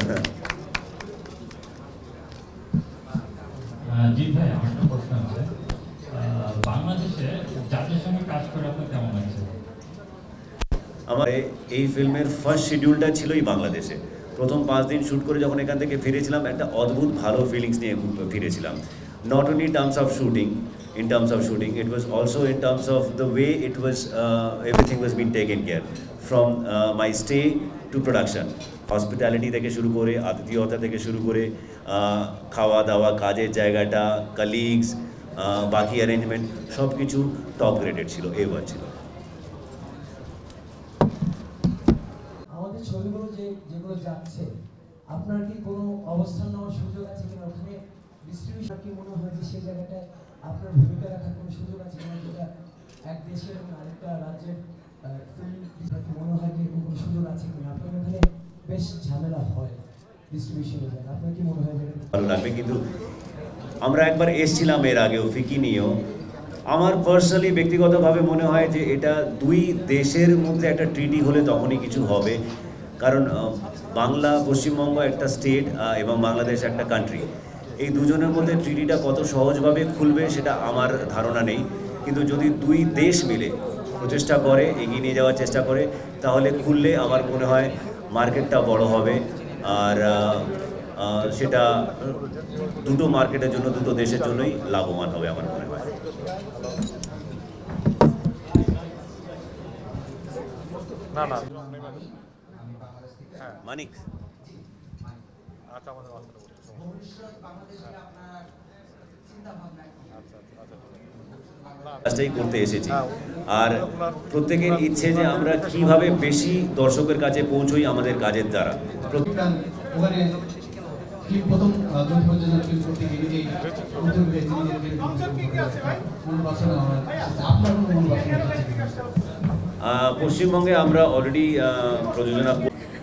জিৎ ভাই, আমার একটা প্রশ্ন আছে, বাংলাদেশে জাতির সঙ্গে কাজ করে আপনার কেমন লাগছে? আমার এই ফিল্মের ফার্স্ট শিডিউলটা ছিলই বাংলাদেশে। প্রথম 5 দিন শ্যুট করে যখন এখান থেকে ফিরেছিলাম একটা অদ্ভুত ভালো ফিলিংস নিয়ে ফিরেছিলাম। Not only in terms of shooting, it was also in terms of the way it was everything was being taken care from my stay to production. Hospitality থেকে শুরু করে, আতিথেয়তা থেকে শুরু করে, খাওয়া দাওয়া, কাজের জায়গাটা, কালিগস, বাকি অ্যারেঞ্জমেন্ট সব কিছু টপ গ্রেডেড ছিল, এবার ছিল। আমাদের ছবিগুলো যেগুলো যাচ্ছে, আপনার কি কোনো অবস্থান নেওয়ার সুযোগ আছে কিনা ওখানে? ডিস্ট্রিবিউশন কি মনে হয় যে সেই জায়গাটায় আপনার ভূমিকা রাখার কোনো সুযোগ আছে কিনা, যেটা এক দেশের এবং আরেকটা রাজ্যের ফিল্ম মনে হয় যে কোনো সুযোগ আছে কিনা? আপনার ওখানে বেশ ঝামেলা হয় ডিস্ট্রিবিউশনের জায়গা, আপনার কি মনে হয়? ভালো লাগবে, কিন্তু আমরা একবার এসছিলাম এর আগেও ফিকি নিয়েও। আমার পার্সোনালি ব্যক্তিগতভাবে মনে হয় যে এটা দুই দেশের মধ্যে একটা ট্রিটি হলে তখনই কিছু হবে। কারণ বাংলা, পশ্চিমবঙ্গ একটা স্টেট এবং বাংলাদেশ একটা কান্ট্রি। এই দুজনের মধ্যে ট্রিটিটা কত সহজভাবে খুলবে সেটা আমার ধারণা নেই, কিন্তু যদি দুই দেশ মিলে প্রচেষ্টা করে, এগিয়ে নিয়ে যাওয়ার চেষ্টা করে, তাহলে খুললে আমার মনে হয় মার্কেটটা বড় হবে। আর সেটা দুটো মার্কেটের জন্য, দুটো দেশের জন্যই লাভবান হবে আমার মনে হয়। না না মানিক আচ্ছা, আমাদের কাজটাই করতে এসেছি। আর প্রত্যেকের ইচ্ছে যে আমরা কিভাবে বেশি দর্শকের কাছে পৌঁছই আমাদের কাজের দ্বারা। পশ্চিমবঙ্গে আমরা অলরেডি প্রযোজনা,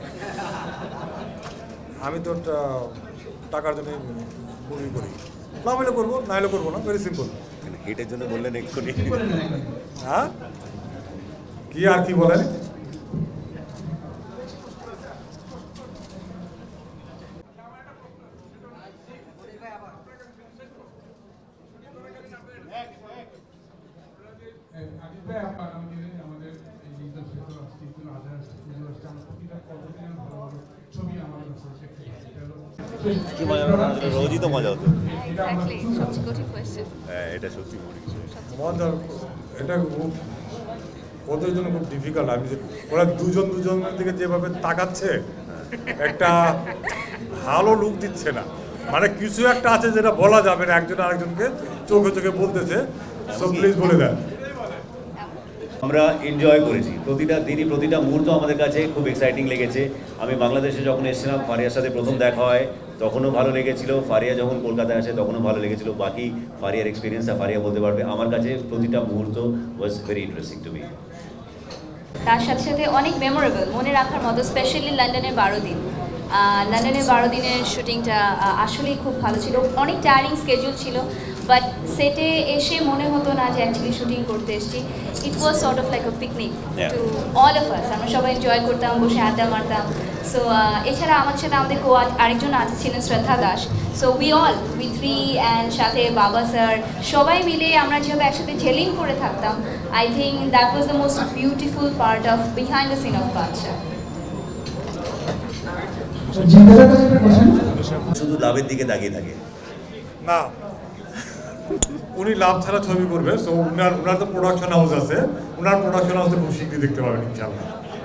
আমি তো টাকার জন্য মুভি করি, না হলে করবো, না হলে করবো না, ভেরি সিম্পল। হিটের জন্য বললেন এক্ষুনি, হ্যাঁ কি আর কি বলেন? কি মজা হতো? রোজই তো মজা হতো। হ্যাঁ, এটা সত্যি মজা। এটা ওদের জন্য খুব ডিফিকাল্ট। আমি ওরা দুজনের দিকে যেভাবে তাকাচ্ছে, একটা ভালো লুক দিচ্ছে না, মানে কিছু একটা আছে যেটা বলা যাবে না, একজন আরেকজনকে চোখে চোখে বলতেছে। সো প্লিজ বলে দেন। আমরা এনজয় করেছি প্রতিটা দিনই, প্রতিটা মুহূর্ত আমাদের কাছে খুব এক্সাইটিং লেগেছে। আমি বাংলাদেশে যখন এসেছিলাম, ফারিয়ার সাথে প্রথম দেখা হয়, তখনও ভালো লেগেছিল। ফারিয়া যখন কলকাতায় আসে তখনও ভালো লেগেছিল। বাকি ফারিয়ার এক্সপিরিয়েন্সটা ফারিয়া বলতে পারবে। আমার কাছে প্রতিটা মুহূর্ত was very interesting to me. তার সাথে সাথে অনেক মেমোরেবল, মনে রাখার মতো, স্পেশালি লন্ডনের 12 দিন। লন্ডনের 12 দিনের শুটিংটা আসলেই খুব ভালো ছিল। অনেক টায়ারিং স্কেডিউল ছিল, বাট সেটে এসে মনে হতো না যে অ্যাকচুয়ালি শুটিং করতে এসেছি। It was sort of like a picnic to all of us. আমরা সবাই এনজয় করতাম, বসে আড্ডা মারতাম। সো এছাড়া আমাদের সাথে আমাদের আরেকজন ছিলেন Shraddha Das. So we three and সাথে বাবা স্যার, সবাই মিলে আমরা যেভাবে একসাথে জেলিং করে থাকতাম, I think that was the most beautiful part of behind the scene of Badsha. শুধু লাভের দিকে তাকিয়ে থাকে না, উনি লাভ ছাড়া ছবি করবে। সো উনার তো প্রোডাকশন হাউস আছে, উনার প্রোডাকশন হাউসে খুব শীঘ্রই দেখতে পাবেন ইনশাআল্লাহ।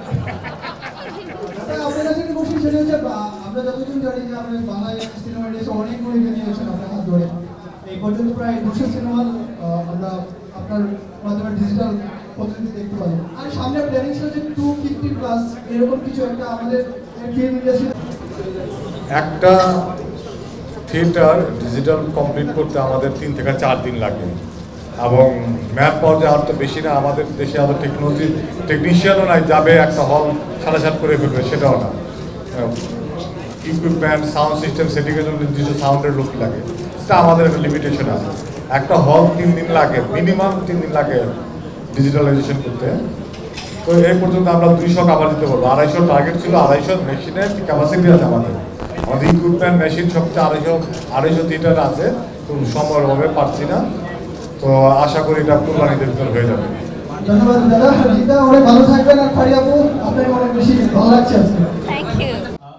আপনার কাছে একটা কোশ্চেন সেটা হচ্ছে, আমরা যতদিন জানি যে আপনি বাংলা সিনেমা ইন্ডাস্ট্রি অনেক বড় এগিয়ে নিয়েছেন আপনার হাত ধরে, এই পর্যন্ত প্রায় 200 সিনেমা আমরা আপনার মাধ্যমে ডিজিটাল পদ্ধতি দেখতে পাবো। আর সামনে প্ল্যানিং ছিল যে 250+ এরকম কিছু একটা আমাদের ফিল্ম ইন্ডাস্ট্রি। একটা থিয়েটার ডিজিটাল কমপ্লিট করতে আমাদের 3 থেকে 4 দিন লাগে, এবং ম্যাপ পাওয়া যায় আর তো বেশি না। আমাদের দেশে আরও টেকনিশিয়ানও নাই যাবে একটা হল সাড়ে করে ফেলবে, সেটাও না। ইকুইপমেন্ট, সাউন্ড সিস্টেম সেটিংয়ের জন্য নির্দিষ্ট সাউন্ডের লোক লাগে, এটা আমাদের একটা লিমিটেশন আছে। একটা হল 3 দিন লাগে, মিনিমাম 3 দিন লাগে ডিজিটালাইজেশন করতে। তো এই পর্যন্ত আমরা 200 কাভার দিতে পারবো। 250 টার্গেট ছিল, 250 মেশিনের ক্যাপাসিটি আছে আমাদের ইকুইপমেন্ট মেশিন সবচেয়ে 250 থিয়েটার আছে, তো সময়ের অভাবে পারছি না। তো আশা করি এটা কুরবানিদের ভিতর হয়ে যাবে। ধন্যবাদ দাদা, এটা অনেক ভালো থাকবেন। আর ফারিয়া আপু, আপনাকে অনেক বেশি ভালো লাগছে আজকে। Thank you.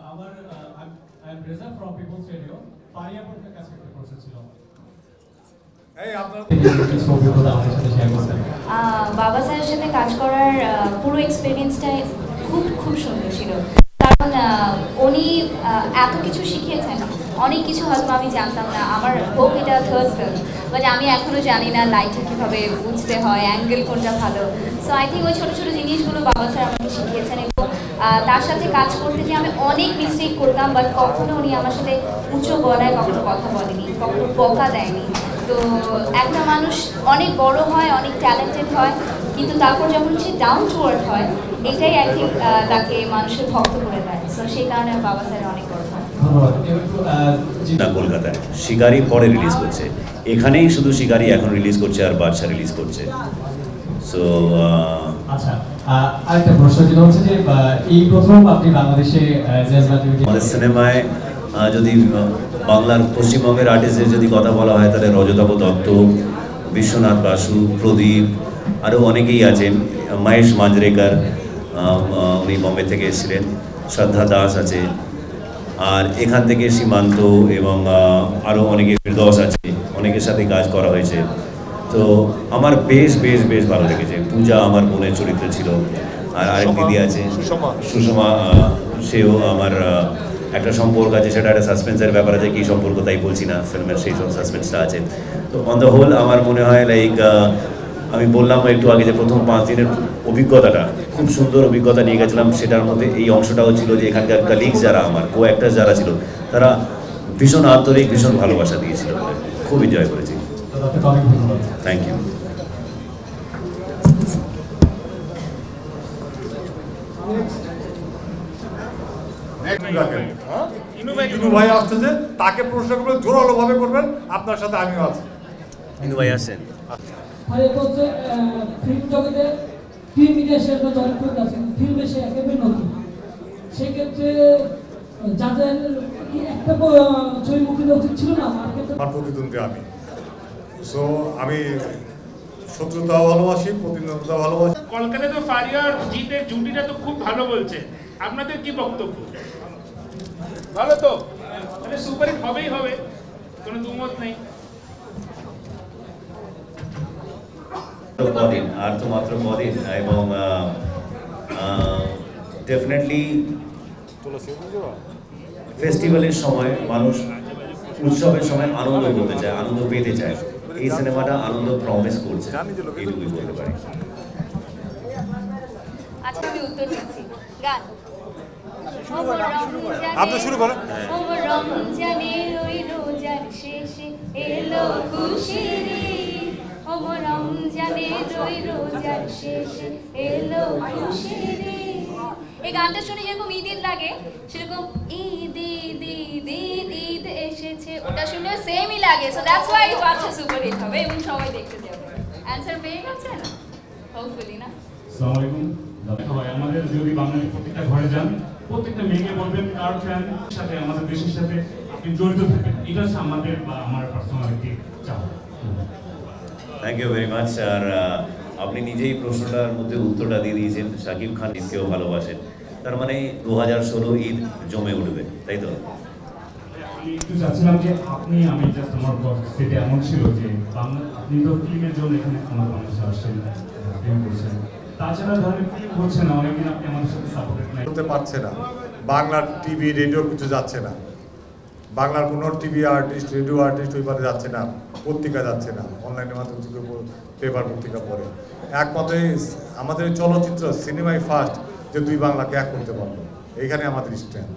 বাবা স্যারের সাথে কাজ করার পুরো এক্সপিরিয়েন্সটাই খুব সুন্দর ছিল, কারণ উনি এত কিছু শিখিয়েছেন। অনেক কিছু হয়তো আমি জানতাম না, আমার হোক এটা 3rd ফিল্ম, বাট আমি এখনও জানি না লাইটে কীভাবে বুঝতে হয়, অ্যাঙ্গেল কোনটা ভালো। সো আই থিঙ্ক ওই ছোটো ছোটো জিনিসগুলো বাবা স্যার আমাকে শিখিয়েছেন, এবং তার সাথে কাজ করতে গিয়ে আমি অনেক মিস্টেক করতাম, বাট কখনো উনি আমার সাথে উচ্চ গলায় কখনো কথা বলেনি, কখনো বকা দেয়নি। তো একটা মানুষ অনেক বড় হয়, অনেক ট্যালেন্টেড হয়, কিন্তু তারপর যখন সে ডাউন টু আর্থ হয়, এটাই আই থিঙ্ক তাকে মানুষের ভক্ত করে দেয়। সো সেই কারণে বাবা স্যার অনেক বড় হয়। না, কলকাতায় শিকারি পরে রিলিজ করছে, এখানেই শুধু শিকারি এখন রিলিজ করছে আর বাদশা রিলিজ করছে। সো আচ্ছা, আরেকটা প্রশ্ন যেটা হচ্ছে যে এই প্রথম আপনি বাংলাদেশে আমাদের সিনেমায় যদি বাংলার পশ্চিমবঙ্গের আর্টিস্টদের যদি কথা বলা হয়, তাহলে রজতাভ দত্ত, বিশ্বনাথ বাসু, প্রদীপ, আরও অনেকেই আছেন, মহেশ মাঞ্জরেকর, উনি বম্বে থেকে এসেছিলেন, শ্রদ্ধা দাস আছে, আর এখান থেকে সীমান্ত এবং আরও অনেকে ফিরদৌস আছে, অনেকের সাথে কাজ করা হয়েছে। তো আমার বেশ ভালো লেগেছে। পূজা আমার বোনের চরিত্র ছিল, আর আরেক দিদি আছে সুষমা, সেও আমার একটা সম্পর্ক আছে, সেটা একটা সাসপেন্সের ব্যাপার আছে, কী সম্পর্ক তাই বলছি না, ফিল্মের সেই সব সাসপেন্সটা আছে। তো অন দ্য হোল আমার মনে হয় লাইক আমি বললাম একটু আগে যে প্রথম 5 দিনের অভিজ্ঞতাটা খুব সুন্দর অভিজ্ঞতা নিয়ে গেছিলাম। সেটার মধ্যে এই অংশটাও ছিল যে এখানকার কালিগস যারা আমার কো অ্যাক্টার যারা ছিল, তারা ভীষণ আন্তরিক, ভীষণ ভালোবাসা দিয়েছিল, খুব এনজয় করেছি। Thank you. ইনু ভাই আসতেছে, তাকে প্রশ্ন করবেন, জোরালো ভাবে করবেন, আপনার সাথে আমিও আছি। ইনু ভাই আসেন। ফিল্ম জগতে ফিল্ম ইন্ডাস্ট্রির একটা জনপ্রিয় আছে, ফিল্ম এসে একেবারে নতুন। সেক্ষেত্রে যাদের একটা ছবি মুক্তি দেওয়া উচিত ছিল না, আমার প্রতিদ্বন্দ্বী আমি। সো আমি শত্রুতাও ভালোবাসি, প্রতিদ্বন্দ্বিতা ভালোবাসি। কলকাতায় তো ফারিয়া আর জিতের জুটিটা তো খুব ভালো বলছে, আপনাদের কি বক্তব্য? ভালো তো, মানে সুপারহিট হবেই হবে, কোনো দুমত নেই। কদিন আর তো মাত্র কদিন, এবং ডেফিনেটলি ফেস্টিভ্যালের সময় মানুষ উৎসবের সময় আনন্দ করতে চায়, আনন্দ পেতে চায়। এই সিনেমাটা আনন্দ প্রমিস করছে, এইটুকুই বলতে পারি। আচ্ছা, আমি উত্তর দিচ্ছি। গান আপনি শুরু করেন। রমজানের ওই রোজার শেষে এলো খুশির ঈদ, রমজানের ওই রোজার শেষে এলো খুশির ঈদ। এই গানটা শুনে যেরকম ঈদ ঈদ লাগে, সেরকম ঈদ ঈদ ঈদ ঈদ ঈদ এসেছে, ওটা শুনে সেমই লাগে। So that's why Badsha superhit হবে এবং সবাই দেখতে যাবে। অ্যান্সার পেয়ে গেছেন হোপফুলি, না? আসসালামু আলাইকুম। সবাই আমাদের যদি বাংলাদেশের প্রত্যেকটা ঘরে যান, প্রত্যেকটা মেয়েকে বলবেন কার ফ্যান সাথে আমাদের দেশের সাথে আপনি জড়িত থাকেন, এটা হচ্ছে আমাদের বা আমার পার্সোনাল একটি চাওয়া। Thank you very much. আর আপনি নিজেই প্রশ্নটার মধ্যে উত্তরটা দিয়ে দিয়েছেন, শাকিব খান ঈদকেও ভালোবাসেন, তার মানে 2016 ঈদ জমে উঠবে, তাই তো? আমি একটু চাচ্ছিলাম যে আমি জাস্ট আমার সেটা এমন ছিল যে আপনি তো ফিল্মের জন্য এখানে আমার বাংলাদেশে আসছেন, ফিল্ম করছেন, তাছাড়া ধরনের ফিল্ম হচ্ছে না, অনেকদিন আপনি আমাদের সাথে সাপোর্টেড নাই, করতে পারছে না, বাংলা টিভি রেডিও কিছু যাচ্ছে না, বাংলার কোনো টিভি আর্টিস্ট, রেডিও আর্টিস্ট ওই পারে যাচ্ছে না, পত্রিকা যাচ্ছে না, অনলাইনের মাধ্যমে পেপার পত্রিকা পড়ে। একমাত্র আমাদের চলচ্চিত্র সিনেমাই ফার্স্ট যে দুই বাংলাকে এক করতে পারলো, এইখানে আমাদের স্ট্রেংথ।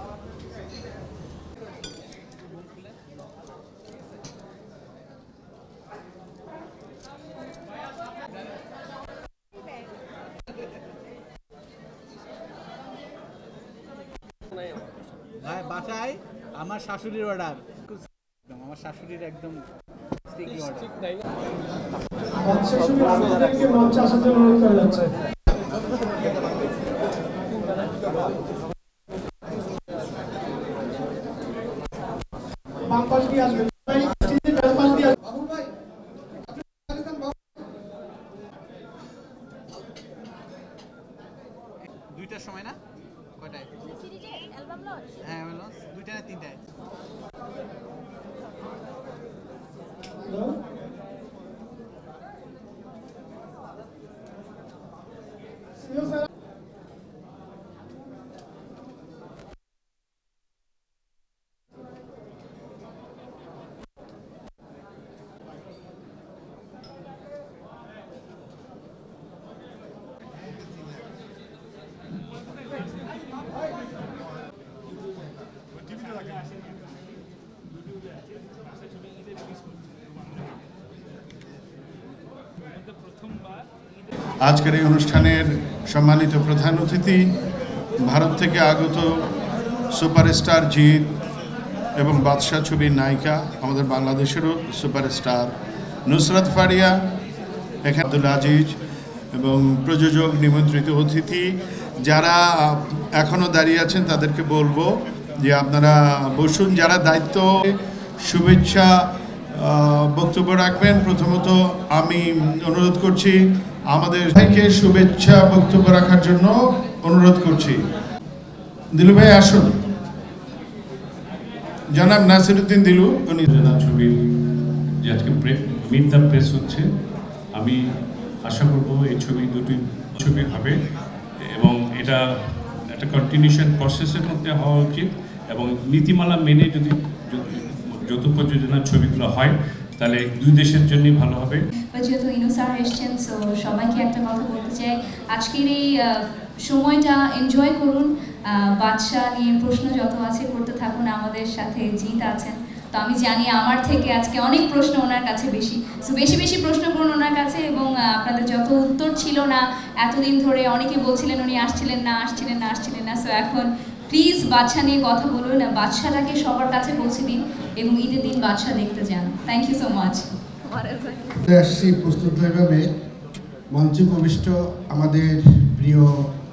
বাসায় আমার শাশুড়ির অর্ডার, আমার শাশুড়ির একদম দুইটার সময় না, কয়টায়? হ্যাঁ, দুইটা না তিনটায়? আজকের এই অনুষ্ঠানের সম্মানিত প্রধান অতিথি, ভারত থেকে আগত সুপারস্টার জিৎ এবং বাদশা ছবির নায়িকা, আমাদের বাংলাদেশেরও সুপারস্টার নুসরাত ফারিয়া, এখানে আব্দুল আজিজ এবং প্রযোজক, নিমন্ত্রিত অতিথি যারা এখনও দাঁড়িয়ে আছেন তাদেরকে বলবো যে আপনারা বসুন। যারা দায়িত্ব শুভেচ্ছা বক্তব্য রাখবেন, প্রথমত আমি অনুরোধ করছি আমাদের সবাইকে শুভেচ্ছা বক্তব্য রাখার জন্য অনুরোধ করছি। দিলু ভাই আসুন। জনাব নাসিরউদ্দিন দিলু, উনি ছবি যে আজকে মিট দ্য প্রেস হচ্ছে, আমি আশা করব এই ছবি দুটি ছবি হবে এবং এটা একটা কন্টিনিউশন প্রসেসের মধ্যে হওয়া উচিত এবং নীতিমালা মেনে যদি যৌথ প্রযোজনার ছবিগুলো হয় তাহলে দুই দেশের জন্যই ভালো হবে। যেহেতু ইনু স্যার এসছেন, সো সবাইকে একটা কথা বলতে চাই, আজকের এই সময়টা এনজয় করুন। বাদশা নিয়ে প্রশ্ন যত আছে করতে থাকুন, আমাদের সাথে জিৎ আছেন, তো আমি জানি আমার থেকে আজকে অনেক প্রশ্ন ওনার কাছে বেশি, সো বেশি বেশি প্রশ্ন করুন ওনার কাছে। এবং আপনাদের যত উত্তর ছিল না এতদিন ধরে, অনেকে বলছিলেন উনি আসছিলেন না, সো এখন প্লিজ বাদশা নিয়ে কথা বলুন, বাদশাটাকে সবার কাছে পৌঁছে দিন এবং ঈদের দিন বাদশা দেখতে যান। Thank you so much. আসছি প্রস্তুতভাবে মঞ্চে উপবিষ্ট আমাদের প্রিয়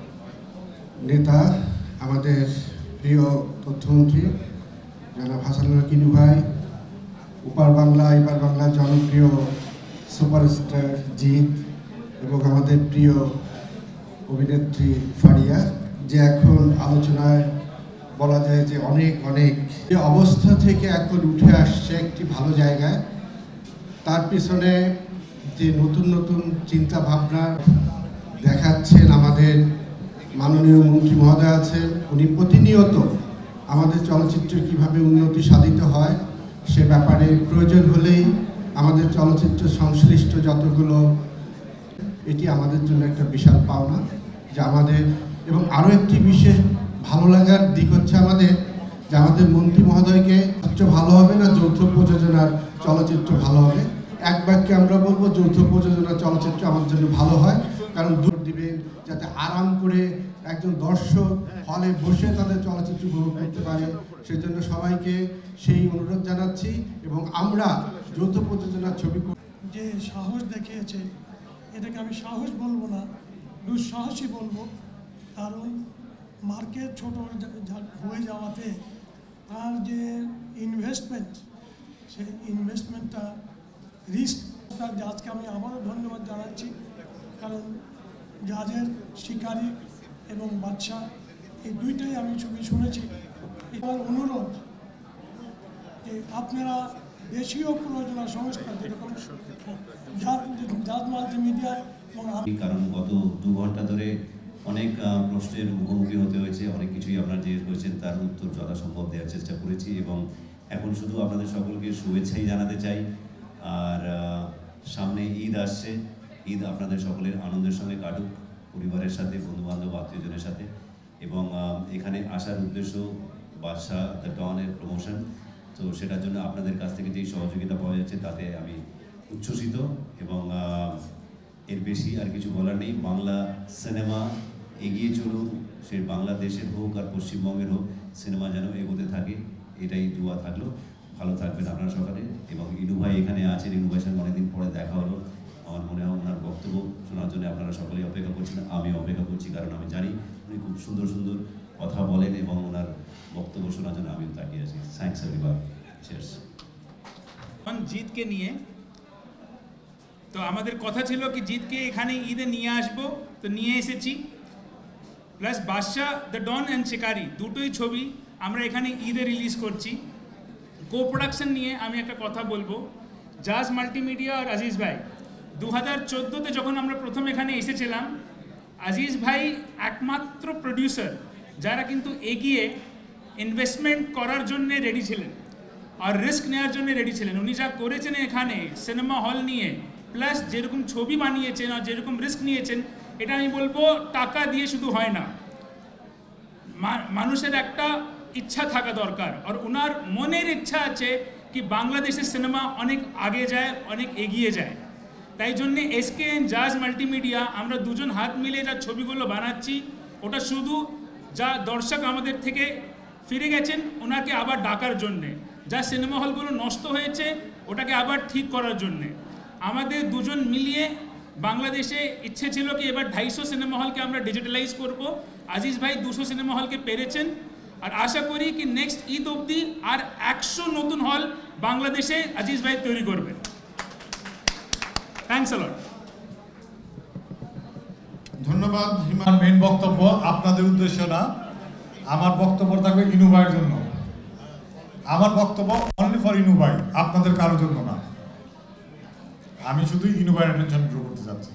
নেতা, আমাদের প্রিয় তথ্যমন্ত্রী জনাব হাসানুল কিনু ভাই, উপার বাংলা এপার বাংলার জনপ্রিয় সুপারস্টার জিৎ এবং আমাদের প্রিয় অভিনেত্রী ফারিয়া, যে এখন আলোচনায় বলা যায় যে অনেক যে অবস্থা থেকে এখন উঠে আসছে একটি ভালো জায়গায়, তার পিছনে যে নতুন নতুন চিন্তা ভাবনা দেখাচ্ছেন আমাদের মাননীয় মন্ত্রী মহোদয় আছেন। উনি প্রতিনিয়ত আমাদের চলচ্চিত্র কিভাবে উন্নতি সাধিত হয় সে ব্যাপারে প্রয়োজন হলেই আমাদের চলচ্চিত্র সংশ্লিষ্ট যতগুলো, এটি আমাদের জন্য একটা বিশাল পাওনা যে আমাদের, এবং আরও একটি বিশেষ ভালো লাগার দিক হচ্ছে আমাদের যে আমাদের মন্ত্রী মহোদয়কে ভালো হবে না যৌথ প্রযোজনার চলচ্চিত্র ভালো হবে, এক বাক্যে আমরা বলবো যৌথ প্রযোজনার চলচ্চিত্র আমাদের জন্য ভালো হয়, কারণ দূর দিবেন যাতে আরাম করে একজন দর্শক হলে বসে তাদের চলচ্চিত্র উপভোগ করতে পারে, সেজন্য সবাইকে সেই অনুরোধ জানাচ্ছি। এবং আমরা যৌথ প্রযোজনার ছবি যে সাহস দেখিয়েছে, এটাকে আমি সাহস বলবো না, দুঃসাহসই বলবো, কারণ মার্কেট ছোট হয়ে যাওয়াতে তার যে ইনভেস্টমেন্ট, সেই ইনভেস্টমেন্টটা রিস্ক, তার জাজকে আমি আবারও ধন্যবাদ জানাচ্ছি, কারণ জাজের শিকারী এবং বাদশা এই দুইটাই আমি ছবি শুনেছি। আমার অনুরোধ যে আপনারা দেশীয় প্রযোজনা সংস্থা যেরকম জাজ মাল্টিমিডিয়া, কারণ গত 2 ঘন্টা ধরে অনেক প্রশ্নের মুখোমুখি হতে হয়েছে, অনেক কিছুই আপনারা জিজ্ঞেস করেছেন, তার উত্তর যথাসম্ভব দেওয়ার চেষ্টা করেছি এবং এখন শুধু আপনাদের সকলকে শুভেচ্ছাই জানাতে চাই। আর সামনে ঈদ আসছে, ঈদ আপনাদের সকলের আনন্দের সঙ্গে কাটুক, পরিবারের সাথে, বন্ধুবান্ধব, আত্মীয়জনের সাথে। এবং এখানে আসার উদ্দেশ্য বাদশা দ্য ডনের প্রমোশন, তো সেটার জন্য আপনাদের কাছ থেকে যেই সহযোগিতা পাওয়া যাচ্ছে তাতে আমি উচ্ছ্বসিত এবং এর বেশি আর কিছু বলার নেই। বাংলা সিনেমা এগিয়ে চলুক, সে বাংলাদেশের হোক আর পশ্চিমবঙ্গের হোক, সিনেমা যেন এগোতে থাকে, এটাই দোয়া থাকলো। ভালো থাকবেন আপনারা সকালে। এবং ইনু ভাই এখানে আছেন, ইনু ভাইয়ের সঙ্গে অনেকদিন পরে দেখা হলো। আমার মনে হয় ওনার বক্তব্য শোনার জন্য আপনারা সকলেই অপেক্ষা করছেন, আমি অপেক্ষা করছি, কারণ আমি জানি উনি খুব সুন্দর সুন্দর কথা বলেন এবং ওনার বক্তব্য শোনার জন্য আমিও তাকিয়ে আছি। Thanks everyone, cheers. জিতকে নিয়ে তো আমাদের কথা ছিল কি জিতকে এখানে ঈদে নিয়ে আসবো, তো নিয়ে এসেছি। Plus Badsha the don and Shikari দুটোই ছবি আমরা এখানে ঈদে রিলিজ করছি। কো প্রোডাকশন নিয়ে আমি একটা কথা বলবো, জাজ মাল্টিমিডিয়া আর আজিজ ভাই 2014-তে যখন আমরা প্রথম এখানে এসেছিলাম, আজিজ ভাই একমাত্র প্রডিউসার যারা কিন্তু এগিয়ে ইনভেস্টমেন্ট করার জন্য রেডি ছিলেন আর রিস্ক নেওয়ার জন্য রেডি ছিলেন। উনি যা করেছেন এখানে সিনেমা হল নিয়ে, প্লাস যেরকম ছবি বানিয়েছেন আর যেরকম রিস্ক নিয়েছেন, এটা আমি বলবো টাকা দিয়ে শুধু হয় না, মানুষের একটা ইচ্ছা থাকা দরকার। আর ওনার মনের ইচ্ছা আছে কি বাংলাদেশের সিনেমা অনেক আগে যায়, অনেক এগিয়ে যায়। তাই জন্যে এসকে এন্ড জাজ মাল্টিমিডিয়া আমরা দুজন হাত মিলে যা ছবিগুলো বানাচ্ছি, ওটা শুধু যা দর্শক আমাদের থেকে ফিরে গেছেন ওনাকে আবার ডাকার জন্যে, যা সিনেমা হলগুলো নষ্ট হয়েছে ওটাকে আবার ঠিক করার জন্যে। আমাদের দুজন মিলিয়ে বাংলাদেশে ইচ্ছে ছিল কি এবার 250 সিনেমা হলকে আমরা ডিজিটালাইজ করব। আজিজ ভাই 200 সিনেমা হলকে পেরেছেন, আর আশা করি কি নেক্সট ঈদ অবধি আর 100 নতুন হল বাংলাদেশে আজিজ ভাই তৈরি করবেন। Thanks a lot. ধন্যবাদ। হিমার মেইন বক্তব্য আপনাদের উদ্দেশ্য না, আমার বক্তব্য থাকবে ইনু ভাইয়ের জন্য। আমার বক্তব্য অনলি ফর ইনু ভাই, আপনাদের কারোর জন্য না। আমি শুধু ইনু ভাইয়ের অ্যাটেনশন ড্র করতে চাচ্ছি।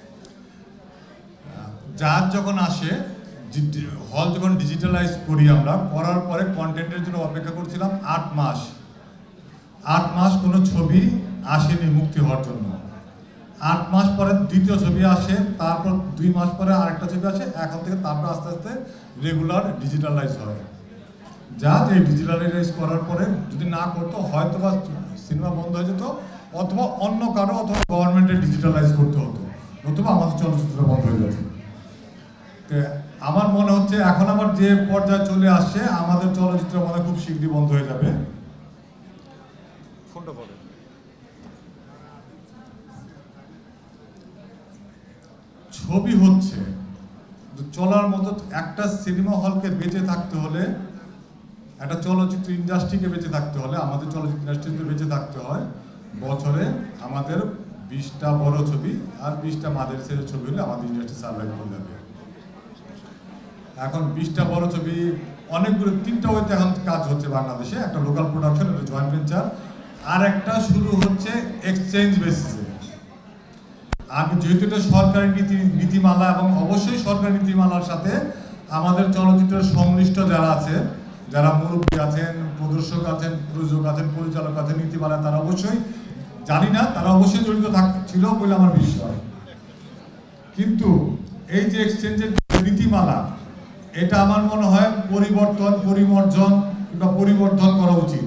জাজ যখন আসে, হল যখন ডিজিটালাইজ করি আমরা, করার পরে কন্টেন্টের জন্য অপেক্ষা করছিলাম 8 মাস। 8 মাস কোনো ছবি আসেনি মুক্তি হওয়ার জন্য। 8 মাস পরে দ্বিতীয় ছবি আসে, তারপর 2 মাস পরে আরেকটা ছবি আসে। এখন থেকে তারপর আস্তে আস্তে রেগুলার ডিজিটালাইজ হয়। যা এই ডিজিটালাইজ করার পরে যদি না করতো হয়তো বা সিনেমা বন্ধ হয়ে যেত, অথবা অন্য কারো অথবা গভর্নমেন্টের ডিজিটালাইজ করতে হতো, নতুবা আমাদের চলচ্চিত্র বন্ধ হয়ে যেত। আমার মনে হচ্ছে এখন আবার যে পর্যায়ে চলে আসছে, আমাদের চলচ্চিত্র মনে খুব শীঘ্রই বন্ধ হয়ে যাবে। ফোনটা পড়ে ছবি হচ্ছে চলার মতো। একটা সিনেমা হলকে বেঁচে থাকতে হলে, একটা চলচ্চিত্র ইন্ডাস্ট্রিকে বেঁচে থাকতে হলে, আমাদের চলচ্চিত্র ইন্ডাস্ট্রিকে বেঁচে থাকতে হয় বছরে আমাদের 20টা বড় ছবি আর 20টা মাদের ছেলে ছবি হলে আমাদের ইন্ডাস্ট্রি সার্ভাইভ করে যাবে। এখন 20টা বড় ছবি অনেকগুলো, 3টা ওয়েতে এখন কাজ হচ্ছে বাংলাদেশে। একটা লোকাল প্রোডাকশন, একটা জয়েন্ট ভেঞ্চার, আর একটা শুরু হচ্ছে এক্সচেঞ্জ বেসিসে। আমি যেহেতু এটা সরকারি নীতিমালা এবং অবশ্যই সরকারি নীতিমালার সাথে আমাদের চলচ্চিত্রের সংশ্লিষ্ট যারা আছে, যারা মুরব্বী আছেন, প্রদর্শক আছেন, প্রযোজক আছেন, পরিচালক আছেন, নীতিমালা তারা অবশ্যই, জানি না, তারা অবশ্যই জড়িত ছিল বলে আমার বিশ্বাস। কিন্তু এই যে এক্সচেঞ্জের নীতিমালা, এটা আমার মনে হয় পরিবর্তন কিংবা পরিবর্তন করা উচিত।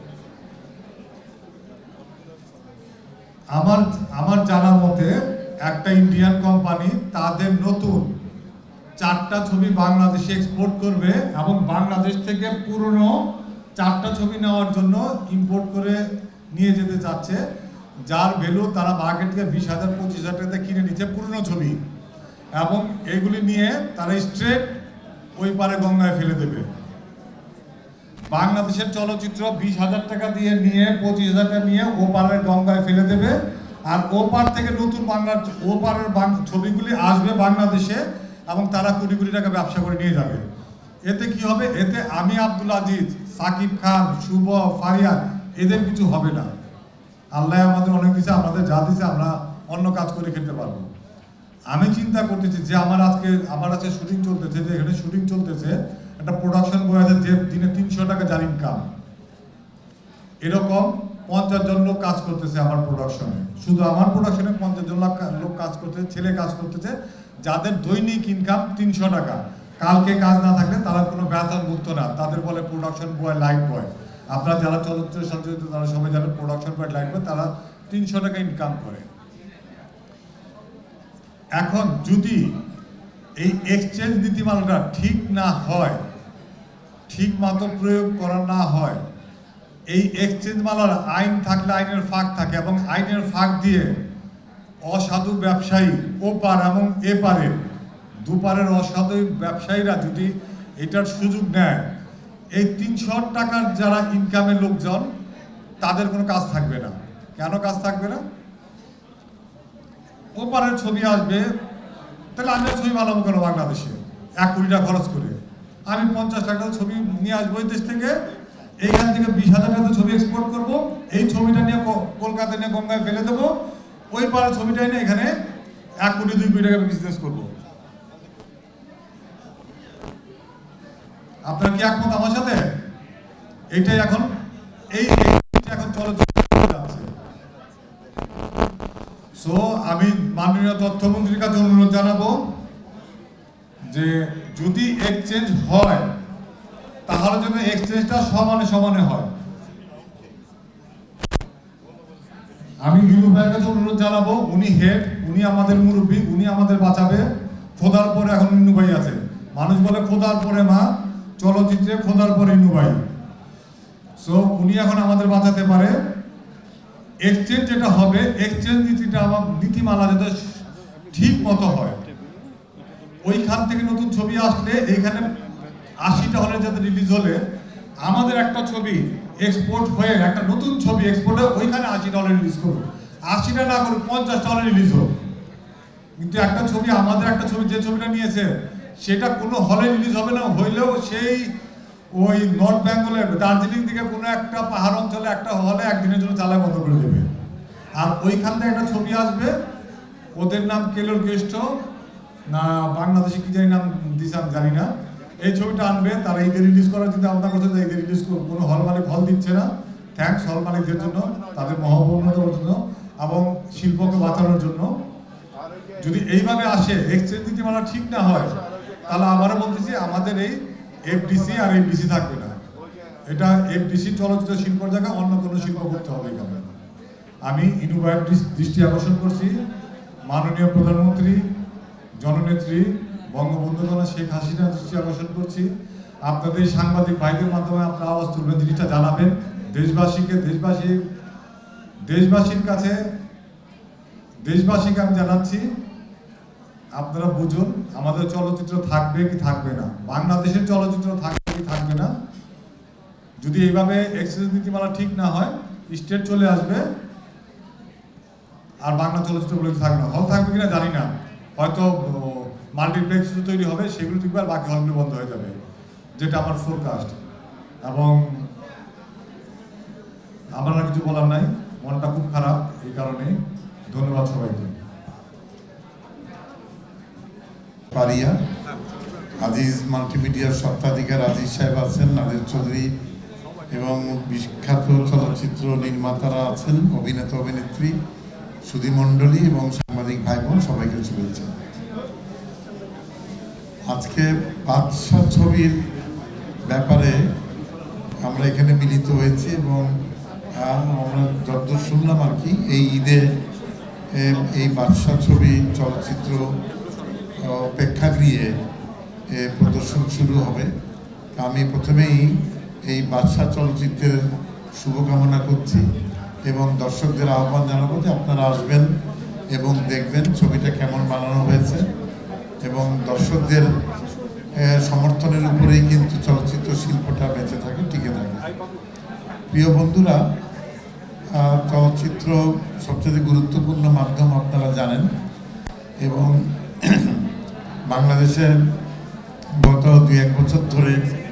আমার জানা মতে একটা ইন্ডিয়ান কোম্পানি তাদের নতুন 4টা ছবি বাংলাদেশে এক্সপোর্ট করবে এবং বাংলাদেশ থেকে পুরনো 4টা ছবি নেওয়ার জন্য ইম্পোর্ট করে নিয়ে যেতে চাচ্ছে, যার ভ্যালু তারা মার্কেট থেকে 20,000-25,000 টাকাতে কিনে নিচ্ছে পুরনো ছবি, এবং এগুলি নিয়ে তারা স্ট্রেট ওই পারে গঙ্গায় ফেলে দেবে। বাংলাদেশের চলচ্চিত্র 20,000 টাকা দিয়ে নিয়ে 25,000 টাকা নিয়ে ওপারের গঙ্গায় ফেলে দেবে, আর ওপার থেকে নতুন বাংলার ওপারের ছবিগুলি আসবে বাংলাদেশে এবং তারা কোটি কোটি টাকা ব্যবসা করে নিয়ে যাবে। এতে কি হবে? এতে আমি আব্দুল আজিজ, সাকিব খান, শুভ, ফারিয়া এদের কিছু হবে না। আল্লাহ আমাদের অনেক দিছে, আমাদের যা দিছে আমরা অন্য কাজ করে খেতে পারবো। আমি চিন্তা করতেছি যে আমার আজকে শুটিং চলতেছে, যে এখানে শুটিং চলতেছে, একটা প্রোডাকশন বয় আছে যে দিনে 300 টাকা যার ইনকাম, এরকম 50 জন লোক কাজ করতেছে আমার প্রোডাকশনে। শুধু আমার প্রোডাকশনে 50 জন লোক কাজ করতেছে, ছেলে কাজ করতেছে, যাদের দৈনিক ইনকাম 300 টাকা। কালকে কাজ না থাকলে তারা কোনো বেতনভুক্ত না, তাদের বলে প্রোডাকশন বয়, লাইট বয়। আপনারা যারা চলচ্চিত্রের সাথে জড়িত তারা সবাই জানেন প্রোডাকশন বয়, লাইট বয়, তারা 300 টাকা ইনকাম করে। এখন যদি এই এক্সচেঞ্জ নীতিমালাটা ঠিক না হয়, ঠিক মতো প্রয়োগ করা না হয়, এই এক্সচেঞ্জ মালার আইন থাকলে আইনের ফাঁক থাকে, এবং আইনের ফাঁক দিয়ে অসাধু ব্যবসায়ী ওপার এবং এপারে দুপারের অসাধু ব্যবসায়ীরা যদি এটার সুযোগ নেয়, এই 300 টাকার যারা ইনকামের লোকজন তাদের কোনো কাজ থাকবে না। কেন কাজ থাকবে না? ওপারের ছবি আসবে, তাহলে আমি ছবি বানাবো কেন বাংলাদেশে 1 কোটি টাকা খরচ করে? আমি 50 টাকার ছবি নিয়ে আসবো এই দেশ থেকে, এইখান থেকে 20,000 টাকা ছবি এক্সপোর্ট করব, এই ছবিটা নিয়ে কলকাতা নিয়ে গঙ্গায় ফেলে দেবো, ওই পাড়ার ছবিটা নিয়ে এখানে 1 কোটি 2 কোটি টাকা বিজনেস করবো। আপনার কি একমত আমার সাথে? এইটাই এখন চলচ্চিত্র যাচ্ছে। সো আমি মাননীয় তথ্যমন্ত্রীর কাছে অনুরোধ জানাবো যে যদি এক্সচেঞ্জ হয় তাহলে যেন এক্সচেঞ্জটা সমানে সমানে হয়। আমি ইউনু ভাইয়ের কাছে অনুরোধ জানাবো, উনি হেড, উনি আমাদের মুরব্বী, উনি আমাদের বাঁচাবে। খোদার পরে এখন ইনু ভাই আছে। মানুষ বলে খোদার পরে মা, চলচ্চিত্রে খোদার পরে ইনু ভাই। সো উনি এখন আমাদের বাঁচাতে পারে। এক্সচেঞ্জ যেটা হবে, এক্সচেঞ্জ নীতিমালা যাতে ঠিক মতো হয়, ওইখান থেকে নতুন ছবি আসলে এইখানে 80টা হলে যাতে রিলিজ হলে আমাদের একটা ছবি এক্সপোর্ট হয়ে একটা নতুন ছবি এক্সপোর্ট হয়ে ওইখানে 80টা হলে রিলিজ করবো, 80টা না করে 50টা হলে রিলিজ হোক। কিন্তু একটা ছবি, আমাদের একটা ছবি যে ছবিটা নিয়েছে সেটা কোনো হলে রিলিজ হবে না, হইলেও সেই ওই নর্থ বেঙ্গলে দার্জিলিং থেকে কোনো একটা পাহাড় অঞ্চলে একটা হলে একদিনের জন্য চালায় বন্ধ করে দেবে। আর ওইখান থেকে একটা ছবি আসবে, ওদের নাম কেলোর গেস্ট না বাংলাদেশে কি জানি নাম দিছে আমি জানি না, এই ছবিটা আনবে, তারা ঈদে রিলিজ করার চিন্তা ভাবনা করছে যে ঈদে রিলিজ কোনো হল মালিক হল দিচ্ছে না। থ্যাঙ্কস হল মালিকদের জন্য, তাদের মহাপূর্ণতার জন্য এবং শিল্পকে বাঁচানোর জন্য। যদি এইভাবে আসে, এক্সচেঞ্জ নীতিমালা ঠিক না হয়, তাহলে আবারও বলতেছি আমাদের এই এফডিসি আর এফডিসি থাকবে না। এটা এফডিসি চলচ্চিত্র শিল্পের জায়গায় অন্য কোনো শিল্প করতে হবে এখানে। আমি ইনু ভাইয়ের দৃষ্টি আকর্ষণ করছি, মাননীয় প্রধানমন্ত্রী জননেত্রী বঙ্গবন্ধু কন্যা শেখ হাসিনার দৃষ্টি আকর্ষণ করছি। আপনাদের সাংবাদিক ভাইদের মাধ্যমে আপনারা আওয়াজ তুলবেন, জিনিসটা জানাবেন দেশবাসীকে। দেশবাসীর কাছে দেশবাসীকে আমি জানাচ্ছি, আপনারা বুঝুন আমাদের চলচ্চিত্র থাকবে কি থাকবে না, বাংলাদেশের চলচ্চিত্র থাকবে কি থাকবে না। যদি এইভাবে এক্সচেঞ্জ নীতিমালা ঠিক না হয়, স্টেট চলে আসবে আর বাংলা চলচ্চিত্রগুলো থাকবে না। হল থাকবে কিনা জানি না, হয়তো মাল্টিপ্লেক্স তৈরি হবে, সেগুলো ঠিক আর বাকি হলগুলো বন্ধ হয়ে যাবে, যেটা আমার ফোরকাস্ট। এবং আমার আর কিছু বলার নাই, মনটা খুব খারাপ এই কারণে। ধন্যবাদ সবাইকে। পারিয়া আজিজ মাল্টিমিডিয়ার স্বত্বাধিকার আজিজ সাহেব আছেন, নাদের চৌধুরী এবং বিখ্যাত চলচ্চিত্র নির্মাতারা আছেন, অভিনেতা অভিনেত্রী, সুধীমণ্ডলী এবং সাংবাদিক ভাই বোন, সবাইকে শুভেচ্ছা। আজকে বাদশা ছবির ব্যাপারে আমরা এখানে মিলিত হয়েছি এবং আমরা যতদূর শুনলাম আর কি, এই ঈদে এই বাদশা ছবি চলচ্চিত্র প্রেক্ষাগৃহে প্রদর্শন শুরু হবে। আমি প্রথমেই এই বাদশা চলচ্চিত্রের শুভকামনা করছি এবং দর্শকদের আহ্বান জানাবো যে আপনারা আসবেন এবং দেখবেন ছবিটা কেমন বানানো হয়েছে, এবং দর্শকদের সমর্থনের উপরেই কিন্তু চলচ্চিত্র শিল্পটা বেঁচে থাকে, টিকে থাকে। প্রিয় বন্ধুরা, চলচ্চিত্র সবচেয়ে গুরুত্বপূর্ণ মাধ্যম আপনারা জানেন, এবং বাংলাদেশে গত 2-1 বছর ধরে